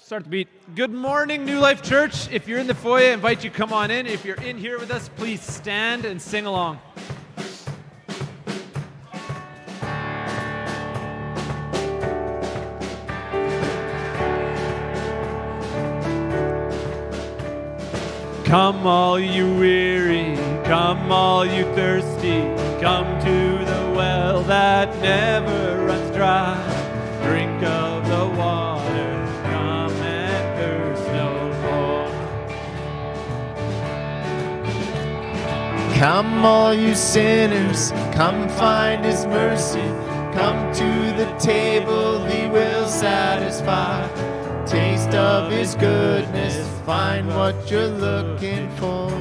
Start the beat. Good morning, New Life Church. If you're in the foyer, I invite you to come on in. If you're in here with us, please stand and sing along. Come all you weary, come all you thirsty, come to the well that never runs dry. Drink of the water, come and thirst no more. Come all you sinners, come find his mercy. Come to the table, he will satisfy. Taste of his goodness, find what you're looking for.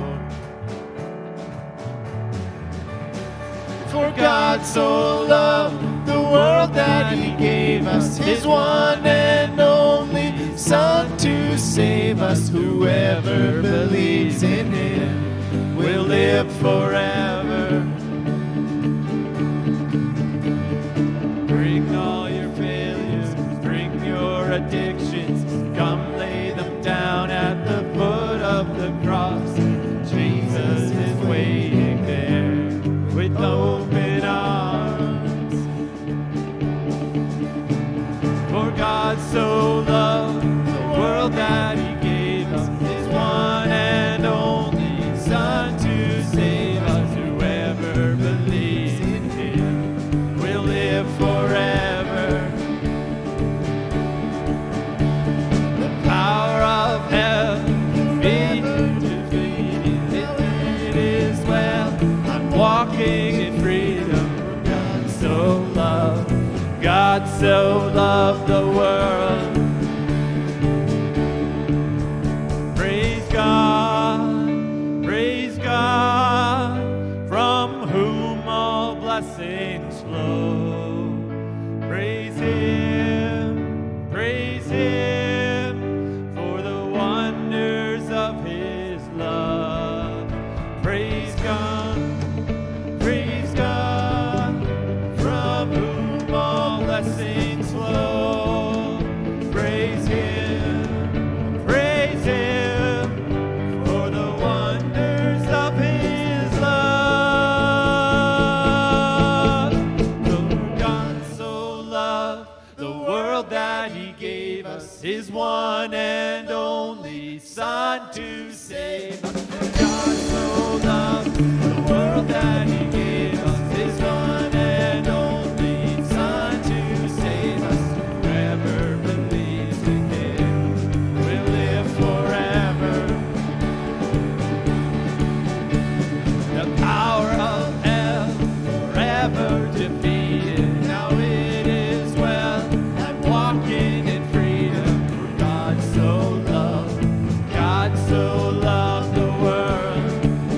For God so loved the world that he gave us his one and only Son to save us. Whoever believes in him will live forever. Bring all your failures, bring your addictions, come lay them down at the foot of the cross. Jesus is waiting there with open arms. For God so loved the world that he gave us his one and only Son to save us. Whoever believes in him will live forever. The power of hell defeated, it is well. I'm walking in freedom. God so loved the world. Praise God, from whom all blessings flow. Praise Him, for the wonders of His love. Praise God, from whom all blessings flow. Praise Him, for the wonders of His love. For God so loved the world that He gave us His one and only Son to save us. For God so loved the world that He gave us His one and only Son to save us. Whoever believes in Him will live forever. The power of hell forever defeated. Now it is well. I'm walking in freedom. For God so loved the world.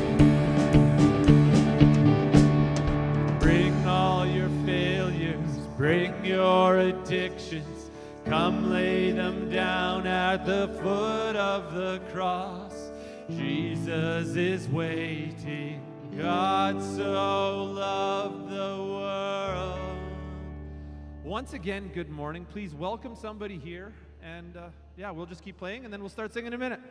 Bring all your failures, bring your addictions, come lay them down at the foot of the cross. Jesus is waiting. God so loved the world. Once again, good morning. Please welcome somebody here. And yeah, we'll just keep playing and then we'll start singing in a minute.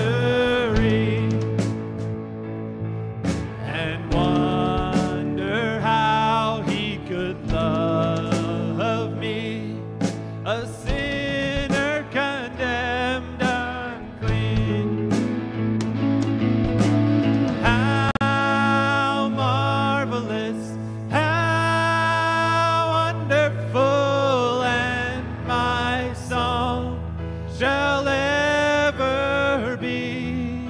And wonder would love me, a sinner condemned unclean. How marvelous, how wonderful, and my song shall ever be.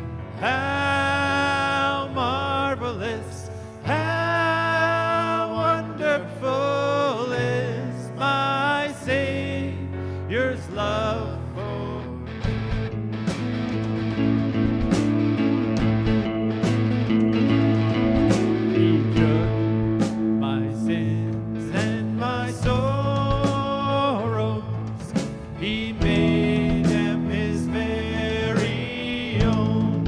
How marvelous, how wonderful is my Savior's love for me. He took my sins and my sorrows. He made them his very own.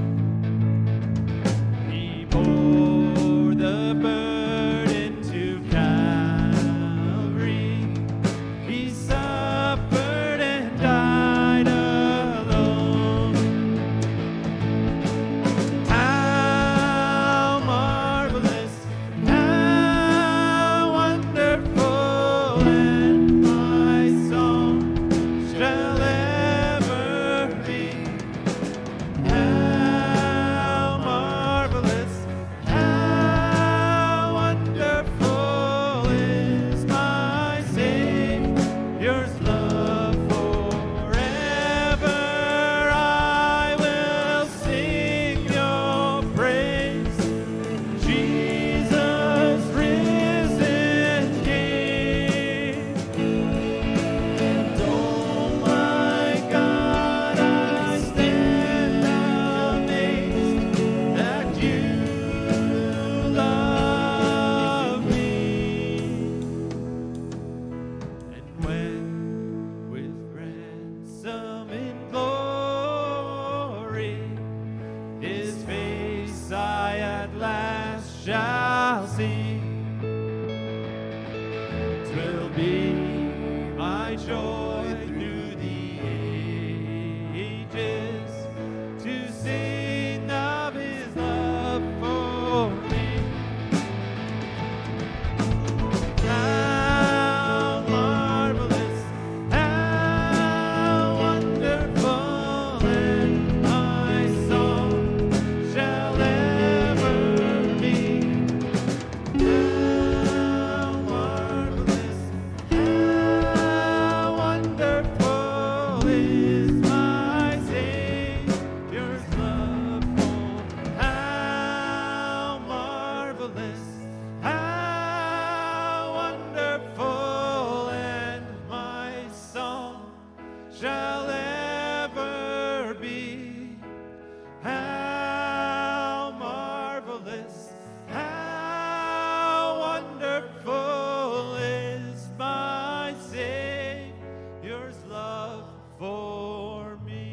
He bore the burden to Calvary. He suffered and died alone. How marvelous, how wonderful, and my song shall ever be. How marvelous, how wonderful is my Savior's love forever. I will sing your praise, Jesus risen King. And oh my God, I stand amazed that you love me. And when with ransom in glory his face I at last shall see, 'twill be my joy through the ages to sing of his love for me. How marvelous, how wonderful, and my song shall ever be. How marvelous, how wonderful is my Savior's love for. How marvelous, how wonderful, and my song shall ever be. How marvelous, how wonderful is my Savior's love for me.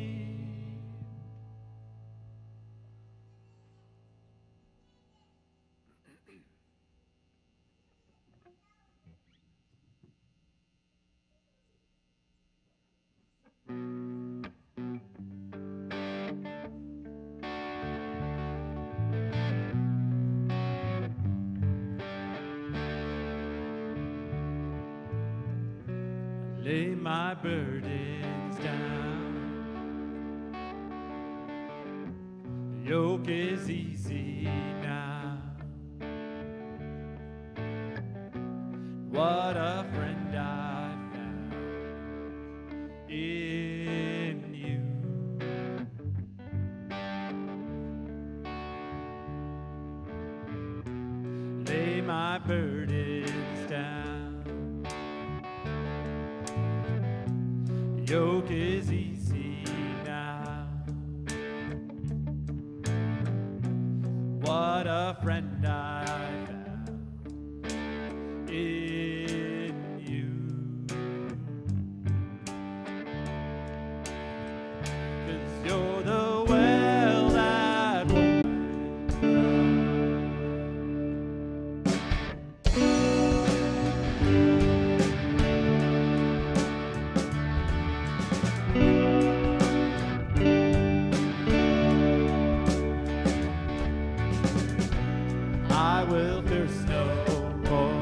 Lay my burdens down. The yoke is easy now. What a friend I found in you. Lay my burdens down. Yoke is easy now. What a friend I found in you. 'Cause you're the well that won't I will thirst no more.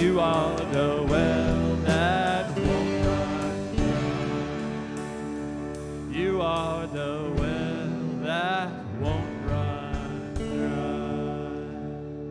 You are the well that won't run dry. You are the well that won't run dry.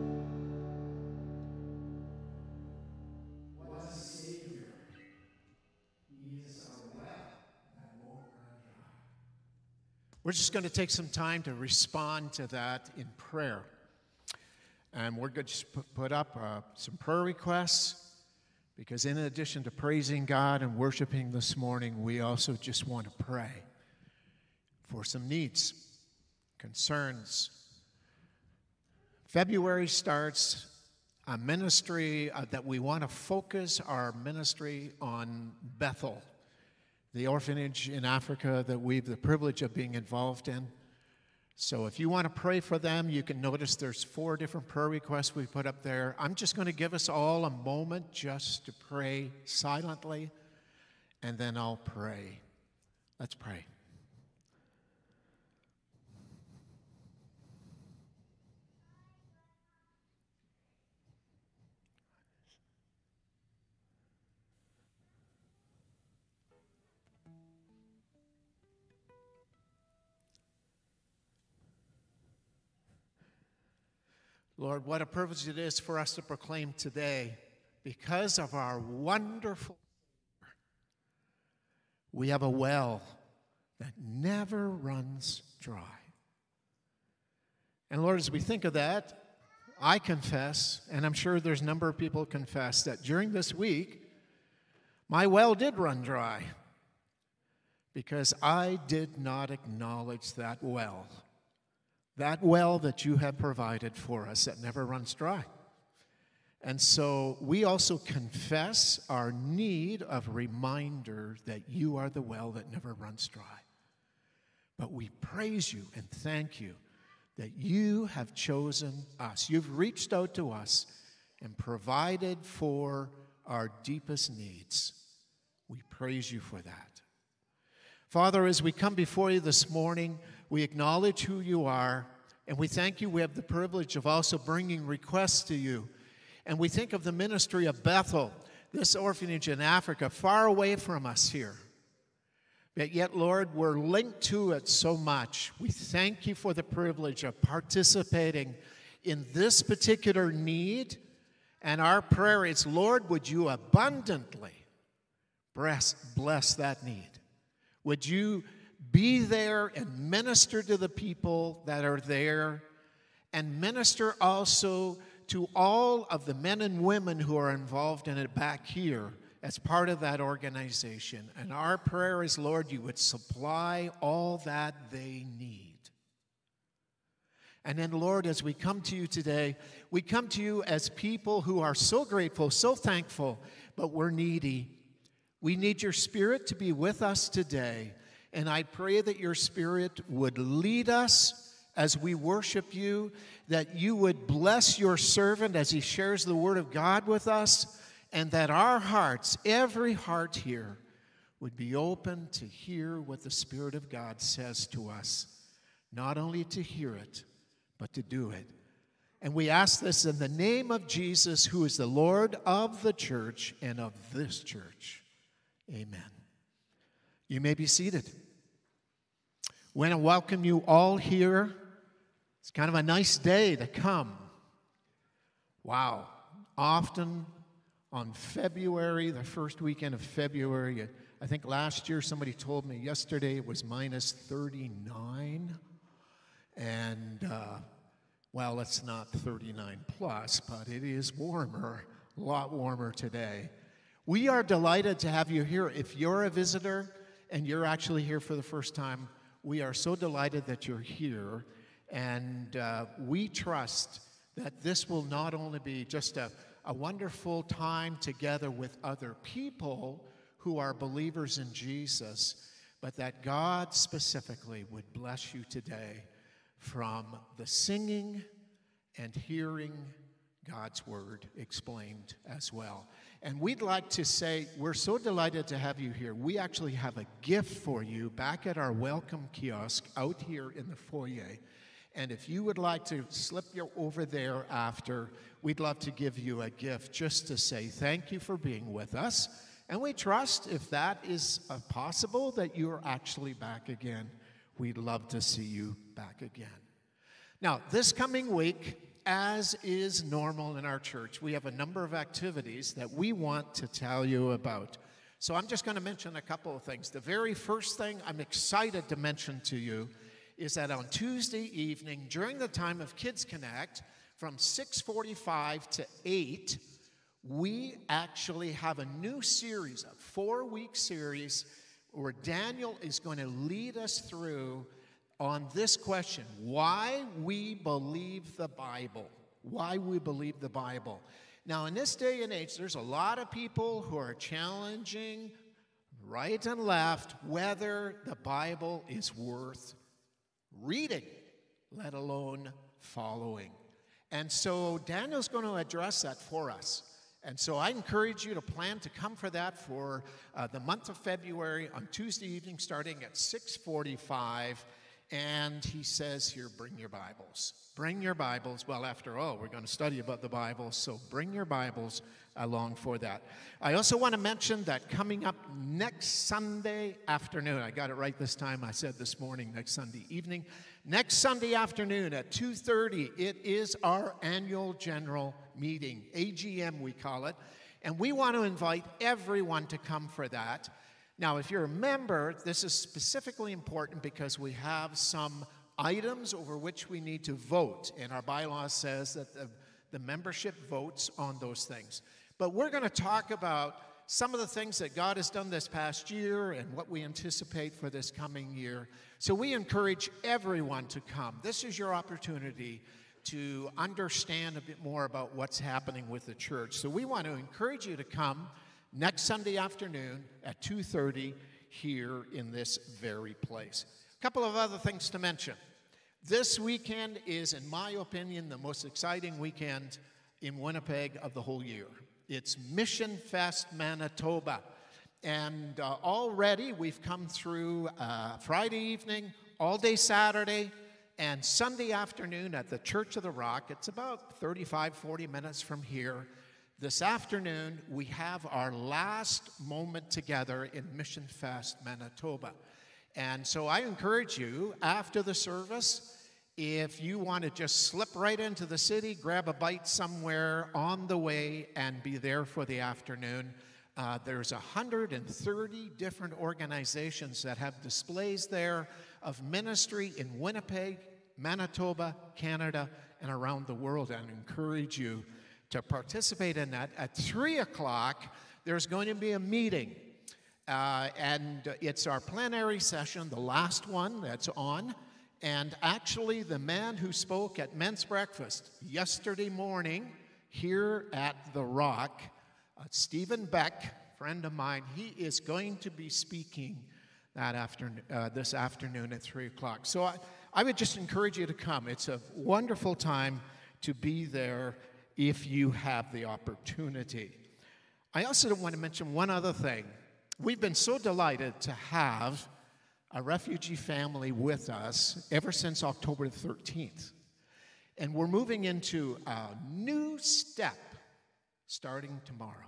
What a Savior. He is our well that won't run dry. We're just going to take some time to respond to that in prayer. And we're going to put up some prayer requests, because in addition to praising God and worshiping this morning, we also just want to pray for some needs, concerns. February starts a ministry that we want to focus our ministry on Bethel, the orphanage in Africa that we have the privilege of being involved in. So if you want to pray for them, you can notice there's 4 different prayer requests we put up there. I'm just going to give us all a moment just to pray silently, and then I'll pray. Let's pray. Lord, what a privilege it is for us to proclaim today, because of our wonderful, we have a well that never runs dry. And Lord, as we think of that, I confess, and I'm sure there's a number of people who confess, that during this week, my well did run dry, because I did not acknowledge that well that you have provided for us that never runs dry. And so we also confess our need of reminder that you are the well that never runs dry. But we praise you and thank you that you have chosen us. You've reached out to us and provided for our deepest needs. We praise you for that. Father, as we come before you this morning, we acknowledge who you are, and we thank you we have the privilege of also bringing requests to you. And we think of the ministry of Bethel, this orphanage in Africa, far away from us here. But yet, Lord, we're linked to it so much. We thank you for the privilege of participating in this particular need. And our prayer is, Lord, would you abundantly bless that need? Would you be there and minister to the people that are there, and minister also to all of the men and women who are involved in it back here as part of that organization. And our prayer is, Lord, you would supply all that they need. And then, Lord, as we come to you today, we come to you as people who are so grateful, so thankful, but we're needy. We need your Spirit to be with us today. And I pray that your Spirit would lead us as we worship you, that you would bless your servant as he shares the word of God with us, and that our hearts, every heart here, would be open to hear what the Spirit of God says to us, not only to hear it, but to do it. And we ask this in the name of Jesus, who is the Lord of the church and of this church. Amen. You may be seated. I want to welcome you all here. It's kind of a nice day to come. Wow. Often on February, the first weekend of February, I think last year somebody told me yesterday it was minus 39. And, well, it's not 39 plus, but it is warmer, a lot warmer today. We are delighted to have you here. If you're a visitor and you're actually here for the first time, we are so delighted that you're here, and we trust that this will not only be just a wonderful time together with other people who are believers in Jesus, but that God specifically would bless you today from the singing and hearing God's word explained as well. And we'd like to say, we're so delighted to have you here. We actually have a gift for you back at our welcome kiosk out here in the foyer. And if you would like to slip over there after, we'd love to give you a gift just to say thank you for being with us. And we trust, if that is possible, that you're actually back again. We'd love to see you back again. Now, this coming week, as is normal in our church, we have a number of activities that we want to tell you about. So I'm just going to mention a couple of things. The very first thing I'm excited to mention to you is that on Tuesday evening, during the time of Kids Connect, from 6:45 to 8, we actually have a new series, a 4-week series, where Daniel is going to lead us through on this question: why we believe the Bible. Why we believe the Bible. Now, in this day and age, there's a lot of people who are challenging right and left whether the Bible is worth reading, let alone following. And so Daniel's going to address that for us. And so I encourage you to plan to come for that for the month of February on Tuesday evening starting at 6:45. And he says here, bring your Bibles. Bring your Bibles. Well, after all, we're going to study about the Bible, so bring your Bibles along for that. I also want to mention that coming up next Sunday afternoon, I got it right this time, I said this morning, next Sunday evening. Next Sunday afternoon at 2:30, it is our annual general meeting, AGM we call it, and we want to invite everyone to come for that. Now, if you're a member, this is specifically important because we have some items over which we need to vote, and our bylaw says that the membership votes on those things. But we're going to talk about some of the things that God has done this past year and what we anticipate for this coming year. So we encourage everyone to come. This is your opportunity to understand a bit more about what's happening with the church. So we want to encourage you to come next Sunday afternoon at 2:30 here in this very place. A couple of other things to mention. This weekend is, in my opinion, the most exciting weekend in Winnipeg of the whole year. It's Mission Fest Manitoba. And already we've come through Friday evening, all day Saturday, and Sunday afternoon at the Church of the Rock. It's about 35-40 minutes from here. This afternoon, we have our last moment together in Mission Fest, Manitoba. And so I encourage you, after the service, if you want to just slip right into the city, grab a bite somewhere on the way and be there for the afternoon. There's 130 different organizations that have displays there of ministry in Winnipeg, Manitoba, Canada, and around the world. And I encourage you to participate in that. At 3 o'clock, there's going to be a meeting, and it's our plenary session, the last one that's on, and actually the man who spoke at men's breakfast yesterday morning here at The Rock, Stephen Beck, friend of mine, he is going to be speaking that this afternoon at 3 o'clock. So I would just encourage you to come. It's a wonderful time to be there if you have the opportunity. I also want to mention one other thing. We've been so delighted to have a refugee family with us ever since October 13th. And we're moving into a new step starting tomorrow.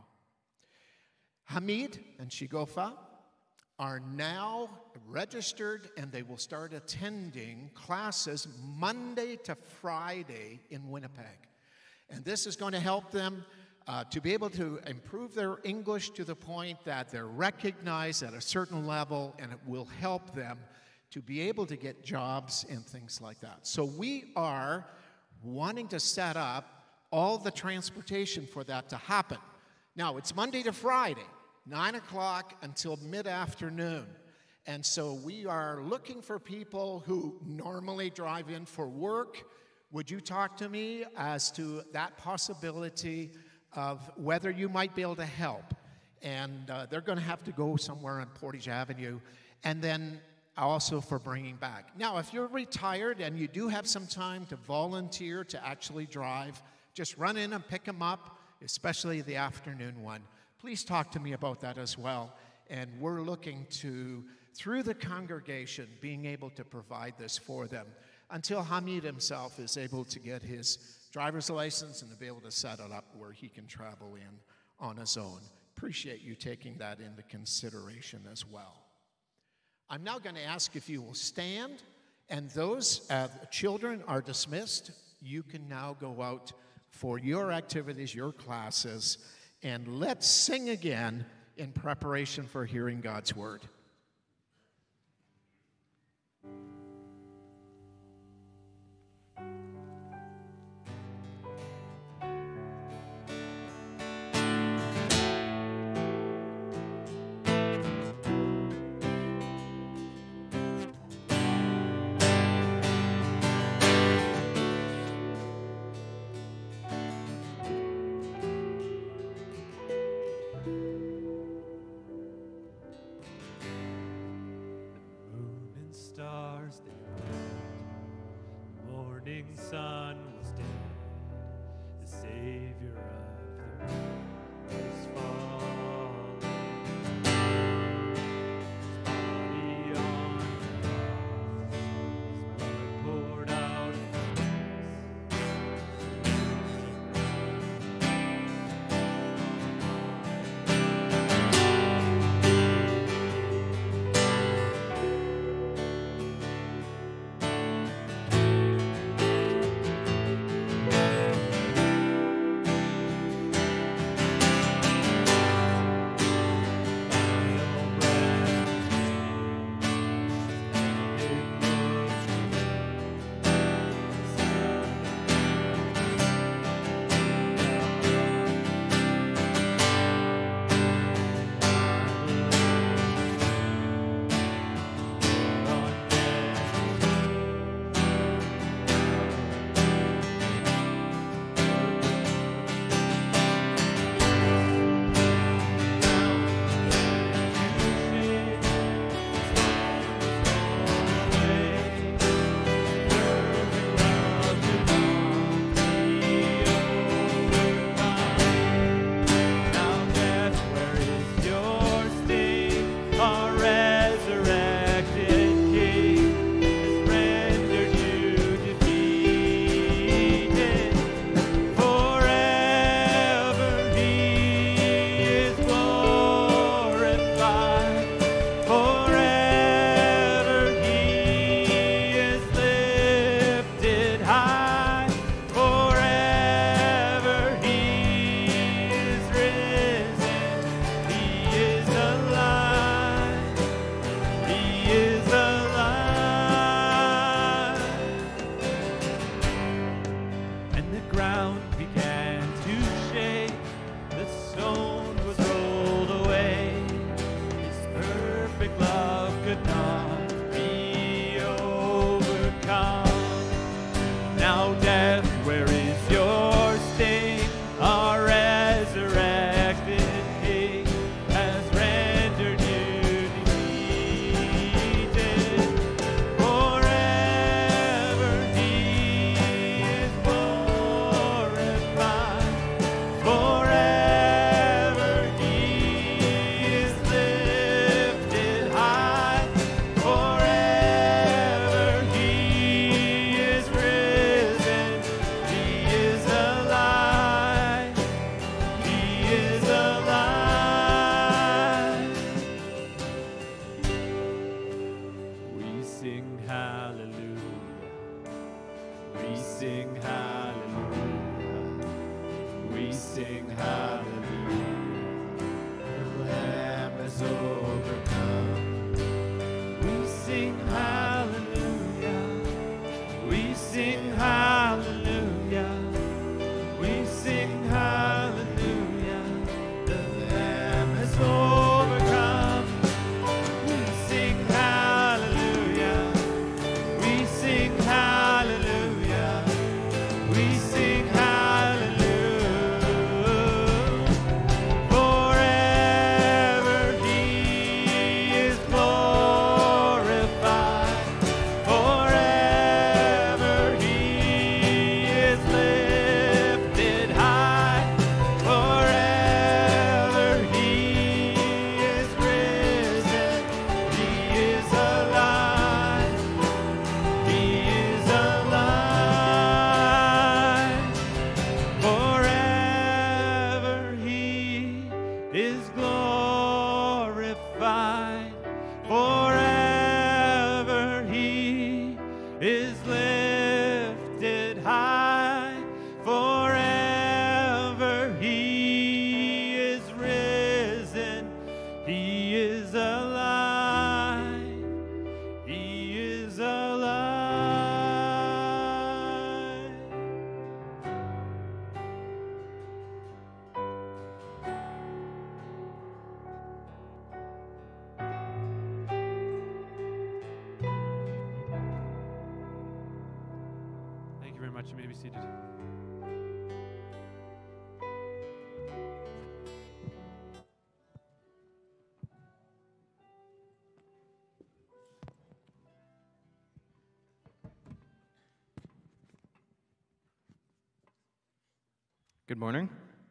Hamid and Shigofa are now registered, and they will start attending classes Monday to Friday in Winnipeg. And this is going to help them to be able to improve their English to the point that they're recognized at a certain level, and it will help them to be able to get jobs and things like that. So we are wanting to set up all the transportation for that to happen. Now, it's Monday to Friday, 9 o'clock until mid-afternoon. And so we are looking for people who normally drive in for work. Would you talk to me as to that possibility of whether you might be able to help? And they're going to have to go somewhere on Portage Avenue. And then also for bringing back. Now, if you're retired and you do have some time to volunteer to actually drive, just run in and pick them up, especially the afternoon one. Please talk to me about that as well. And we're looking to, through the congregation, being able to provide this for them. until Hamid himself is able to get his driver's license and to be able to set it up where he can travel in on his own. Appreciate you taking that into consideration as well. I'm now going to ask if you will stand, and those children are dismissed. You can now go out for your activities, your classes, and let's sing again in preparation for hearing God's word. seated. Good morning.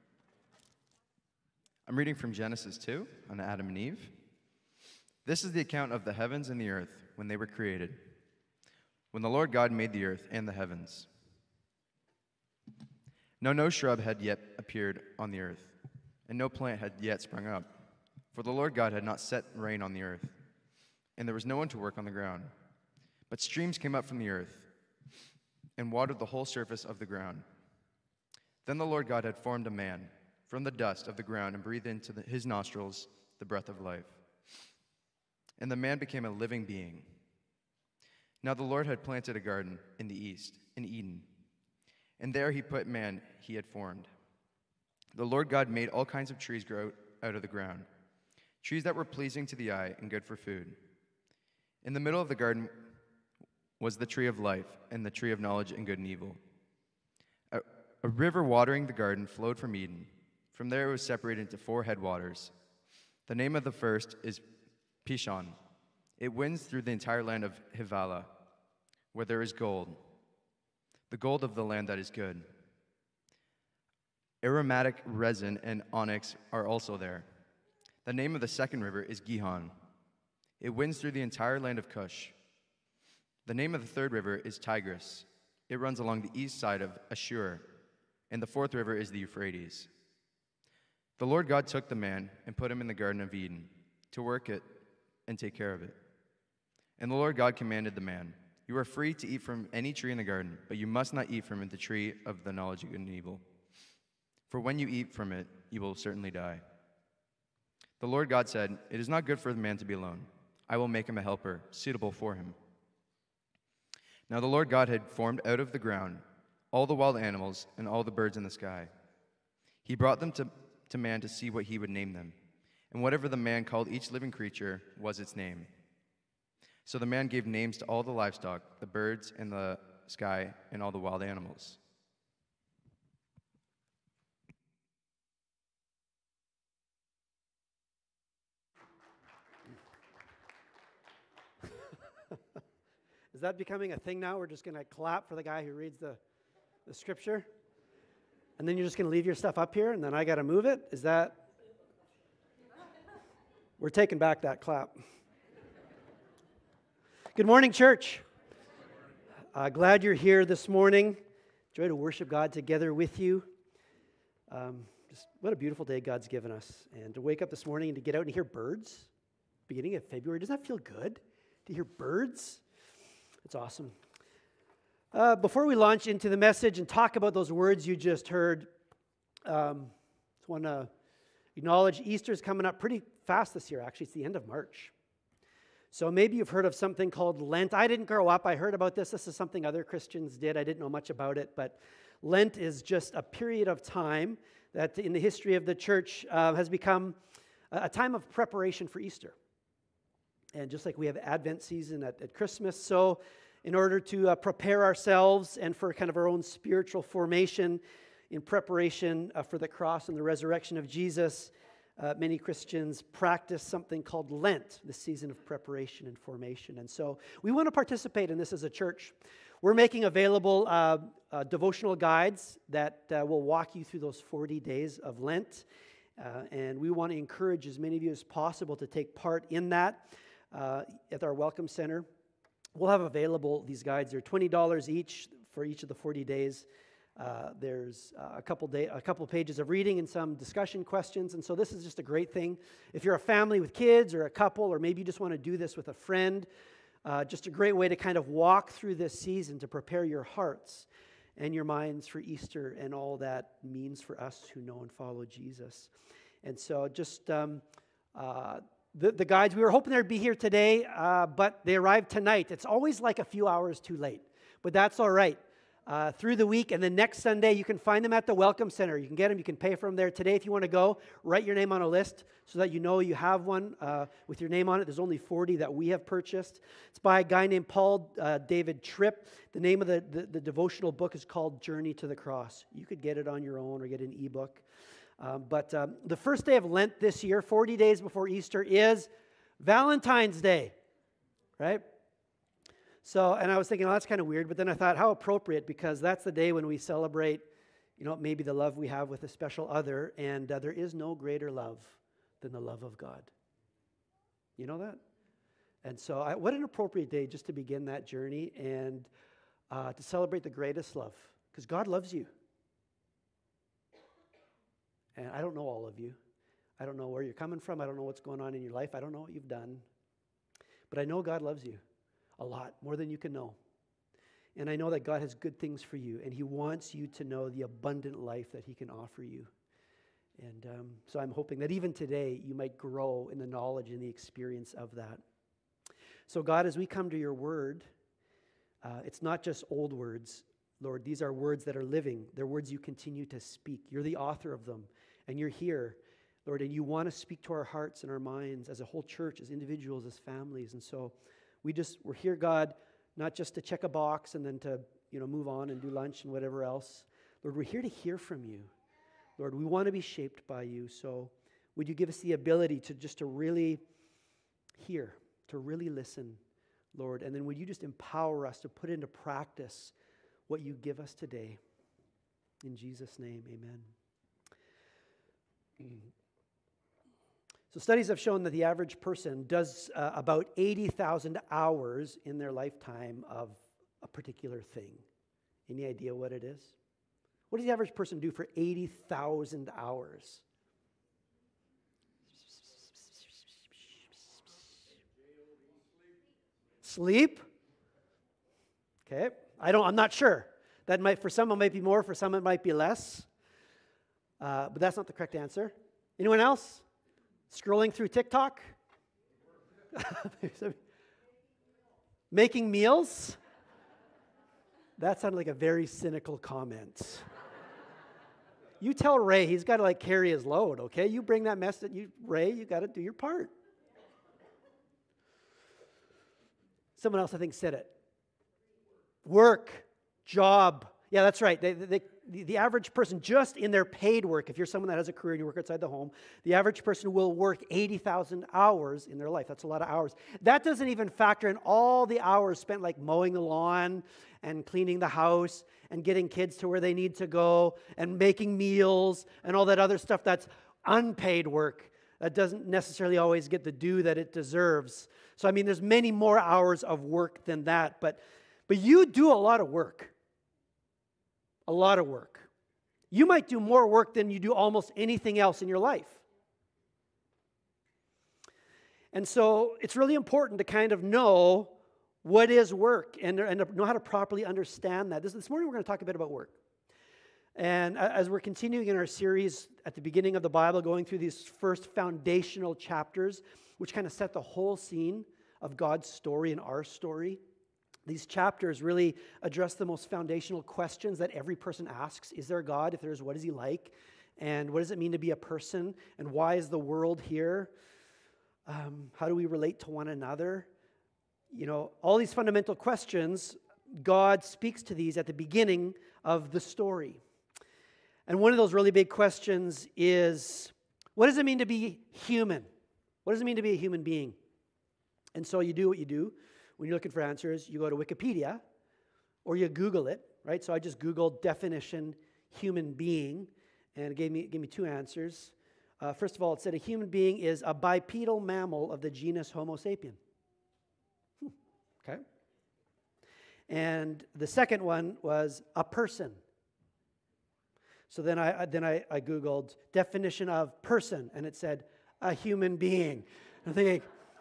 I'm reading from Genesis 2 on Adam and Eve. This is the account of the heavens and the earth when they were created, when the Lord God made the earth and the heavens. Now no shrub had yet appeared on the earth, and no plant had yet sprung up, for the Lord God had not set rain on the earth, and there was no one to work on the ground. But streams came up from the earth and watered the whole surface of the ground. Then the Lord God had formed a man from the dust of the ground and breathed into his nostrils the breath of life. And the man became a living being. Now the Lord had planted a garden in the east, in Eden, and there he put man he had formed. The Lord God made all kinds of trees grow out of the ground, trees that were pleasing to the eye and good for food. In the middle of the garden was the tree of life and the tree of knowledge and good and evil. A river watering the garden flowed from Eden. From there it was separated into 4 headwaters. The name of the first is Pishon. It winds through the entire land of Havilah, where there is gold, the gold of the land that is good. Aromatic resin and onyx are also there. The name of the second river is Gihon. It winds through the entire land of Cush. The name of the third river is Tigris. It runs along the east side of Ashur. And the fourth river is the Euphrates. The Lord God took the man and put him in the Garden of Eden to work it and take care of it. And the Lord God commanded the man, "You are free to eat from any tree in the garden, but you must not eat from the tree of the knowledge of good and evil. For when you eat from it, you will certainly die." The Lord God said, "It is not good for the man to be alone. I will make him a helper suitable for him." Now the Lord God had formed out of the ground all the wild animals and all the birds in the sky. He brought them to man to see what he would name them. And whatever the man called each living creature was its name. So the man gave names to all the livestock, the birds in the sky, and all the wild animals. Is that becoming a thing now? We're just going to clap for the guy who reads the scripture? And then you're just going to leave your stuff up here, and then I got to move it? Is that... We're taking back that clap. Good morning, church. Glad you're here this morning. Joy to worship God together with you. Just what a beautiful day God's given us. And to wake up this morning and to get out and hear birds, beginning of February, doesn't that feel good to hear birds? It's awesome. Before we launch into the message and talk about those words you just heard, I want to acknowledge Easter's coming up pretty fast this year, actually. It's the end of March. So maybe you've heard of something called Lent. I didn't grow up. I heard about this. This is something other Christians did. I didn't know much about it, but Lent is just a period of time that in the history of the church has become a time of preparation for Easter. And just like we have Advent season at Christmas, so in order to prepare ourselves and for kind of our own spiritual formation in preparation for the cross and the resurrection of Jesus, many Christians practice something called Lent, the season of preparation and formation. And so we want to participate in this as a church. We're making available devotional guides that will walk you through those 40 days of Lent. And we want to encourage as many of you as possible to take part in that at our Welcome Center. We'll have available these guides. They're $20 each for each of the 40 days. There's a couple pages of reading and some discussion questions. And so this is just a great thing. If you're a family with kids or a couple, or maybe you just want to do this with a friend, just a great way to kind of walk through this season to prepare your hearts and your minds for Easter and all that means for us who know and follow Jesus. And so just the guides, we were hoping they'd be here today, but they arrived tonight. It's always like a few hours too late, but that's all right. through the week. And then next Sunday, you can find them at the Welcome Center. You can get them. You can pay for them there. Today, if you want to go, write your name on a list so that you know you have one with your name on it. There's only 40 that we have purchased. It's by a guy named Paul David Tripp. The name of the devotional book is called Journey to the Cross. You could get it on your own or get an ebook. But the first day of Lent this year, 40 days before Easter, is Valentine's Day, right? So, and I was thinking, oh, that's kind of weird, but then I thought, how appropriate, because that's the day when we celebrate, maybe the love we have with a special other, and there is no greater love than the love of God. You know that? And so, what an appropriate day just to begin that journey and to celebrate the greatest love, because God loves you. And I don't know all of you. I don't know where you're coming from. I don't know what's going on in your life. I don't know what you've done. But I know God loves you a lot, more than you can know. And I know that God has good things for you, and He wants you to know the abundant life that He can offer you. And so I'm hoping that even today you might grow in the knowledge and the experience of that. So God, as we come to your word, it's not just old words, Lord. These are words that are living. They're words you continue to speak. You're the author of them, and you're here, Lord, and you want to speak to our hearts and our minds as a whole church, as individuals, as families. And so we're here, God, not just to check a box and then to, move on and do lunch and whatever else. Lord, we're here to hear from you. Lord, we want to be shaped by you. So would you give us the ability to really hear, to really listen, Lord, and then would you just empower us to put into practice what you give us today. In Jesus' name, amen. So studies have shown that the average person does about 80,000 hours in their lifetime of a particular thing. Any idea what it is? What does the average person do for 80,000 hours? Sleep? Okay. I'm not sure. That might, for some it might be more, for some it might be less. But that's not the correct answer. Anyone else? Scrolling through TikTok? Making meals? That sounded like a very cynical comment. You tell Ray he's got to carry his load, okay? You bring that mess Ray, you got to do your part. Someone else, I think, said it. Work, job. Yeah, that's right. The average person, just in their paid work, if you're someone that has a career and you work outside the home, the average person will work 80,000 hours in their life. That's a lot of hours. That doesn't even factor in all the hours spent mowing the lawn and cleaning the house and getting kids to where they need to go and making meals and all that other stuff that's unpaid work that doesn't necessarily always get the due that it deserves. So, there's many more hours of work than that, but you do a lot of work. A lot of work. You might do more work than you do almost anything else in your life. And so it's really important to kind of know what is work and know how to properly understand that. This morning we're going to talk a bit about work. And as we're continuing in our series at the beginning of the Bible, going through these first foundational chapters, which kind of set the whole scene of God's story and our story, these chapters really address the most foundational questions that every person asks. Is there a God? If there is, what is He like? And what does it mean to be a person? And why is the world here? How do we relate to one another? All these fundamental questions, God speaks to these at the beginning of the story. And one of those really big questions is, what does it mean to be human? What does it mean to be a human being? And so you do what you do. When you're looking for answers, you go to Wikipedia or you Google it, right? So I just Googled definition human being, and it gave me two answers. First of all, it said a human being is a bipedal mammal of the genus Homo sapien. Okay. And the second one was a person. So then I Googled definition of person, and it said a human being. I'm thinking,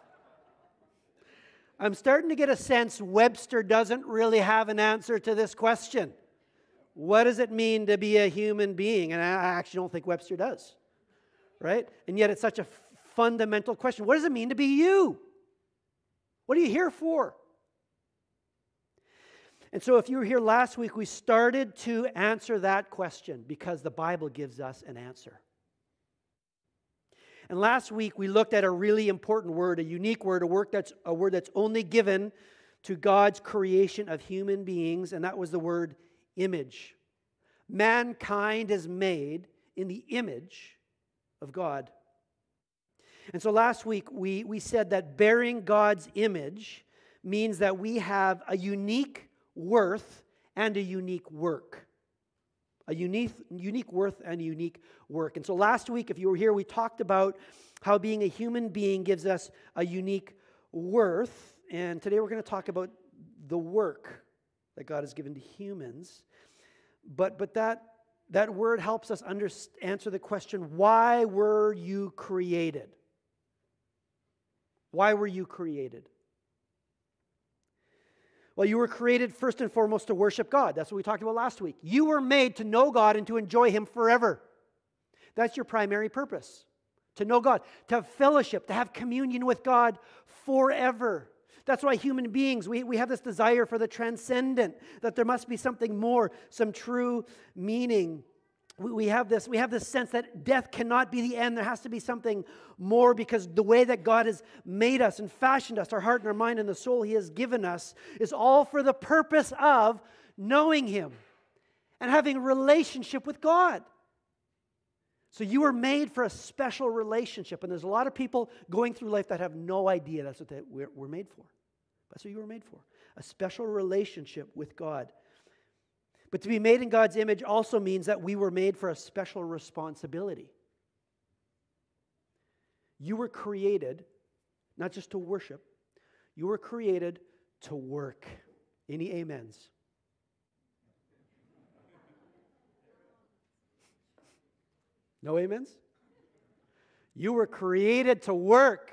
I'm starting to get a sense Webster doesn't really have an answer to this question. What does it mean to be a human being? And I actually don't think Webster does, right? And yet it's such a fundamental question. What does it mean to be you? What are you here for? And so if you were here last week, we started to answer that question because the Bible gives us an answer. And last week we looked at a really important word, a unique word, a word that's only given to God's creation of human beings, and that was the word image. Mankind is made in the image of God. And so last week we said that bearing God's image means that we have a unique worth and a unique work. A unique worth and a unique work. And so last week, if you were here, we talked about how being a human being gives us a unique worth. And today we're going to talk about the work that God has given to humans. But that word helps us answer the question, why were you created? Why were you created? Well, you were created first and foremost to worship God. That's what we talked about last week. You were made to know God and to enjoy Him forever. That's your primary purpose. To know God, to have fellowship, to have communion with God forever. That's why human beings, we have this desire for the transcendent, that there must be something more, some true meaning. We have this sense that death cannot be the end. There has to be something more, because the way that God has made us and fashioned us, our heart and our mind and the soul He has given us, is all for the purpose of knowing Him and having a relationship with God. So you were made for a special relationship, and there's a lot of people going through life that have no idea that's what we're made for. That's what you were made for, a special relationship with God. But to be made in God's image also means that we were made for a special responsibility. You were created not just to worship, you were created to work. Any amens? No amens? You were created to work.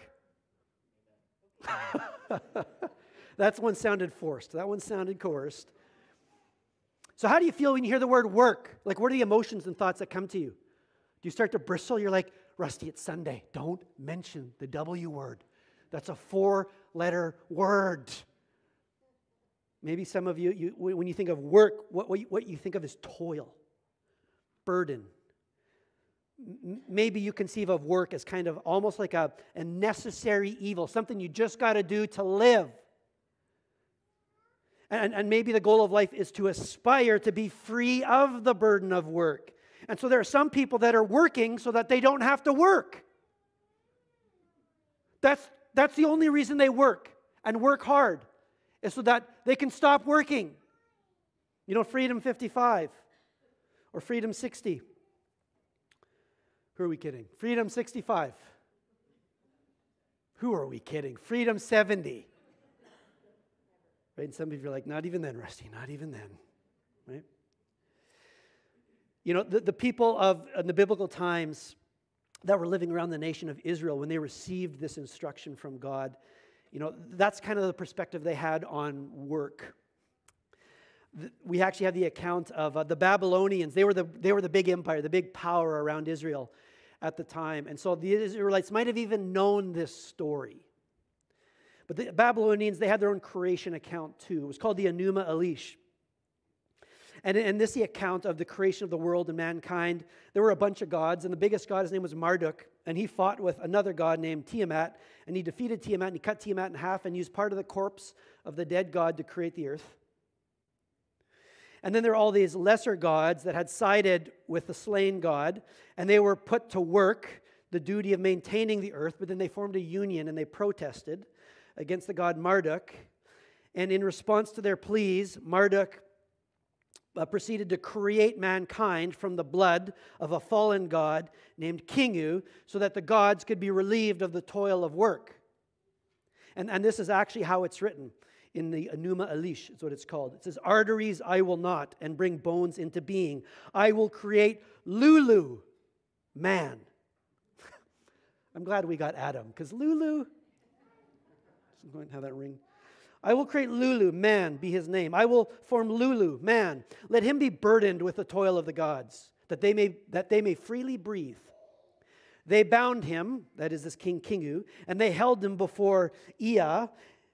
That one sounded forced. That one sounded coerced. So how do you feel when you hear the word work? Like, what are the emotions and thoughts that come to you? Do you start to bristle? You're like, Rusty, it's Sunday. Don't mention the W word. That's a 4-letter word. Maybe some of you, when you think of work, what you think of is toil, burden. Maybe you conceive of work as kind of almost like a necessary evil, something you just got to do to live. And maybe the goal of life is to aspire to be free of the burden of work. And so there are some people that are working so that they don't have to work. That's the only reason they work and work hard, is so that they can stop working. You know, Freedom 55 or Freedom 60. Who are we kidding? Freedom 65. Who are we kidding? Freedom 70. Right? And some of you are like, not even then, Rusty, not even then. Right? You know, the people in the biblical times that were living around the nation of Israel, when they received this instruction from God, you know, that's kind of the perspective they had on work. We actually have the account of the Babylonians. They were the big empire, the big power around Israel at the time. And so the Israelites might have even known this story. But the Babylonians, they had their own creation account too. It was called the Enuma Elish. And this is the account of the creation of the world and mankind. There were a bunch of gods, and the biggest god, his name was Marduk, and he fought with another god named Tiamat, and he defeated Tiamat, and he cut Tiamat in half and used part of the corpse of the dead god to create the earth. And then there are all these lesser gods that had sided with the slain god, and they were put to work, the duty of maintaining the earth, but then they formed a union and they protested against the god Marduk. And in response to their pleas, Marduk proceeded to create mankind from the blood of a fallen god named Kingu, so that the gods could be relieved of the toil of work. And this is actually how it's written in the Enuma Elish, is what it's called. It says, "Arteries I will not, and bring bones into being. I will create Lulu, man." I'm glad we got Adam, because Lulu, I'm going to have that ring. "I will create Lulu, man, be his name. I will form Lulu, man. Let him be burdened with the toil of the gods, that they may freely breathe. They bound him," that is this King Kingu, "and they held him before Ea,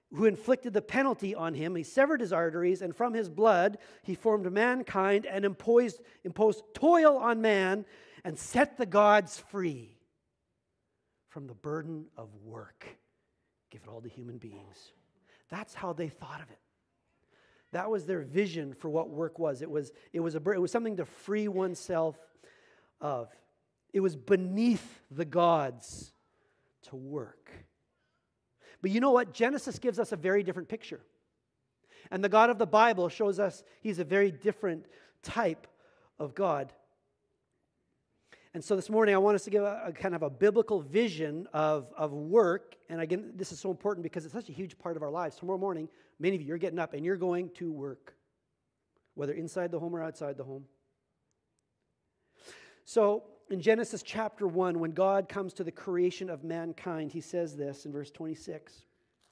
who inflicted the penalty on him. He severed his arteries, and from his blood he formed mankind and imposed toil on man and set the gods free from the burden of work. Give it all to human beings. That's how they thought of it. That was their vision for what work was. It was something to free oneself of. It was beneath the gods to work. But you know what? Genesis gives us a very different picture. And the God of the Bible shows us he's a very different type of God. And so this morning I want us to give a kind of a biblical vision of work. And again, this is so important because it's such a huge part of our lives. Tomorrow morning, many of you are getting up and you're going to work, whether inside the home or outside the home. So in Genesis chapter 1, when God comes to the creation of mankind, he says this in verse 26.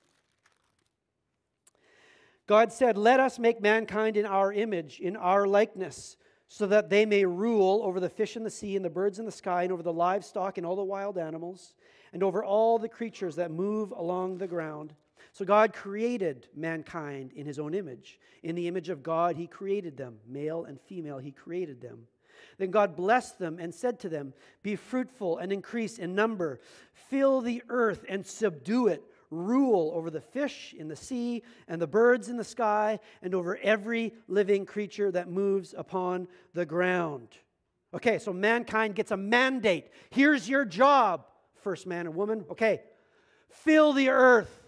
God said, "Let us make mankind in our image, in our likeness, so that they may rule over the fish in the sea and the birds in the sky and over the livestock and all the wild animals and over all the creatures that move along the ground." So God created mankind in his own image. In the image of God, he created them. Male and female, he created them. Then God blessed them and said to them, "Be fruitful and increase in number. Fill the earth and subdue it. Rule over the fish in the sea and the birds in the sky and over every living creature that moves upon the ground." Okay, so mankind gets a mandate. Here's your job, first man and woman. Okay, fill the earth,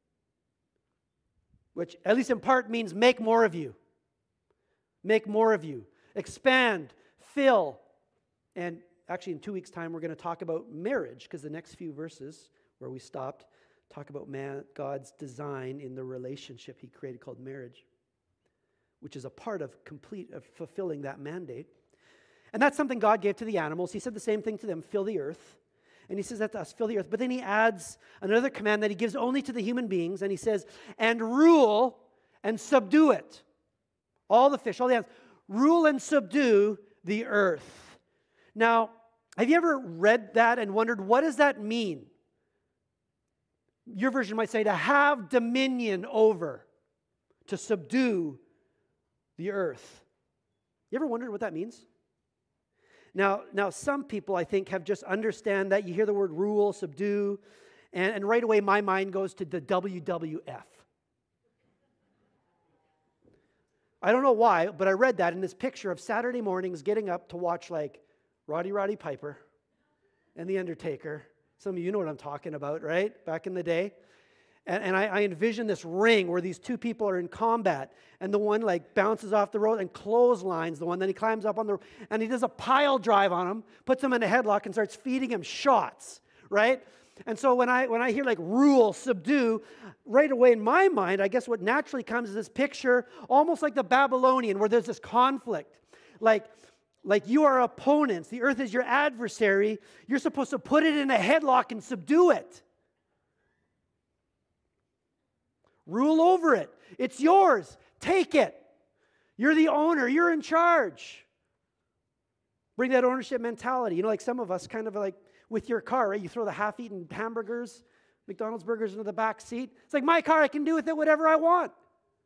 which at least in part means make more of you. Make more of you. Expand. Fill. And actually in 2 weeks' time we're going to talk about marriage, because the next few verses where we stopped talk about God's design in the relationship he created called marriage, which is a part of fulfilling that mandate. And that's something God gave to the animals. He said the same thing to them, fill the earth. And he says that to us, fill the earth. But then he adds another command that he gives only to the human beings, and he says, "And rule and subdue it." All the fish, all the animals. Rule and subdue the earth. Now, have you ever read that and wondered, what does that mean? Your version might say to have dominion over, to subdue the earth. You ever wondered what that means? Now some people, I think, have just understand that. You hear the word rule, subdue, and right away my mind goes to the WWF. I don't know why, but I read that in this picture of Saturday mornings getting up to watch like Roddy Piper and The Undertaker. Some of you know what I'm talking about, right? Back in the day. And I envision this ring where these two people are in combat, and the one like bounces off the rope and clotheslines the one, then he climbs up on the, and he does a pile drive on him, puts him in a headlock and starts feeding him shots, right? And so when I hear like rule, subdue, right away in my mind, I guess what naturally comes is this picture, almost like the Babylonian, where there's this conflict. Like you are opponents. The earth is your adversary. You're supposed to put it in a headlock and subdue it. Rule over it. It's yours. Take it. You're the owner. You're in charge. Bring that ownership mentality. You know, like some of us kind of like with your car, right? You throw the half-eaten hamburgers, McDonald's burgers into the back seat. It's like my car. I can do with it whatever I want.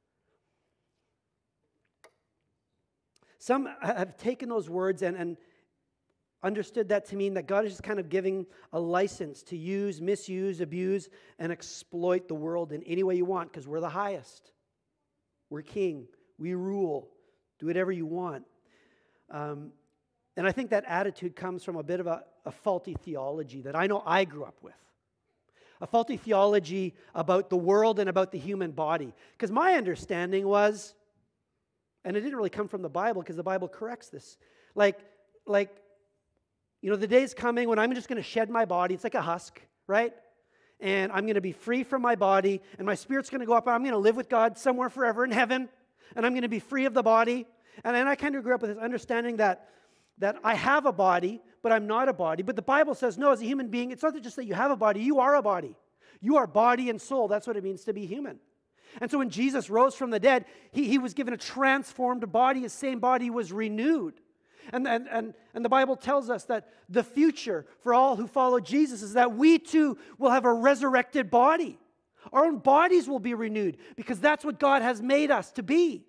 Some have taken those words and understood that to mean that God is just kind of giving a license to use, misuse, abuse, and exploit the world in any way you want, because we're the highest. We're king. We rule. Do whatever you want. And I think that attitude comes from a bit of a faulty theology that I know I grew up with. A faulty theology about the world and about the human body. Because my understanding was, and it didn't really come from the Bible because the Bible corrects this. Like, you know, the day's coming when I'm just going to shed my body. It's like a husk, right? And I'm going to be free from my body, and my spirit's going to go up, and I'm going to live with God somewhere forever in heaven, and I'm going to be free of the body. And I kind of grew up with this understanding that I have a body, but I'm not a body. But the Bible says, no, as a human being, it's not just that you have a body, you are a body. You are body and soul. That's what it means to be human. And so when Jesus rose from the dead, he was given a transformed body. His same body was renewed. And the Bible tells us that the future for all who follow Jesus is that we too will have a resurrected body. Our own bodies will be renewed because that's what God has made us to be.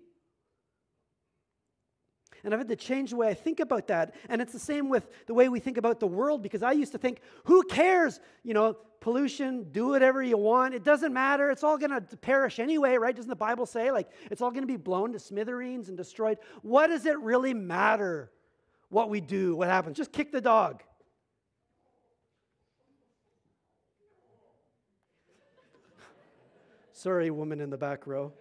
And I've had to change the way I think about that. And it's the same with the way we think about the world, because I used to think, who cares? Pollution, do whatever you want. It doesn't matter. It's all going to perish anyway, right? Doesn't the Bible say, it's all going to be blown to smithereens and destroyed? What does it really matter what we do, what happens? Just kick the dog. Sorry, woman in the back row.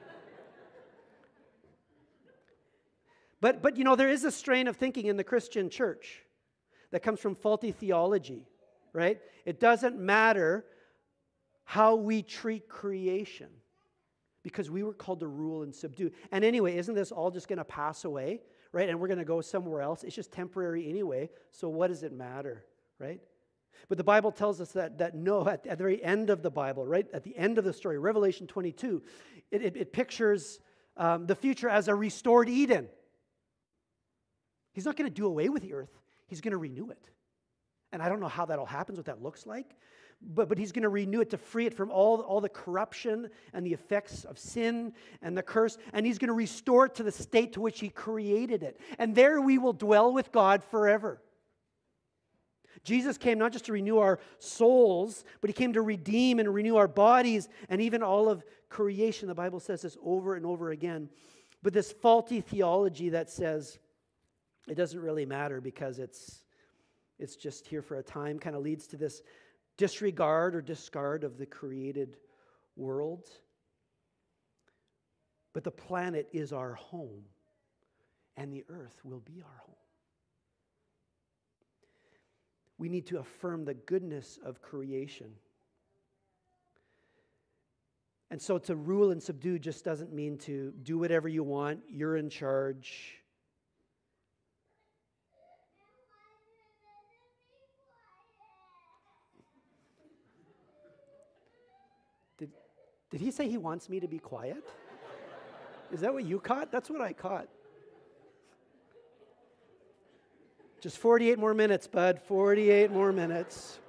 But there is a strain of thinking in the Christian church that comes from faulty theology, right? It doesn't matter how we treat creation because we were called to rule and subdue. And anyway, isn't this all just going to pass away, right? And we're going to go somewhere else. It's just temporary anyway, so what does it matter, right? But the Bible tells us that no, at the very end of the Bible, right, at the end of the story, Revelation 22, it pictures the future as a restored Eden. He's not going to do away with the earth. He's going to renew it. And I don't know how that all happens, what that looks like, but he's going to renew it to free it from all the corruption and the effects of sin and the curse, and he's going to restore it to the state to which he created it. And there we will dwell with God forever. Jesus came not just to renew our souls, but he came to redeem and renew our bodies and even all of creation. The Bible says this over and over again. But this faulty theology that says it doesn't really matter because it's just here for a time kind of leads to this disregard or discard of the created world. But the planet is our home, and the earth will be our home. We need to affirm the goodness of creation. And so to rule and subdue just doesn't mean to do whatever you want, you're in charge. Did he say he wants me to be quiet? Is that what you caught? That's what I caught. Just 48 more minutes, bud. 48 more minutes.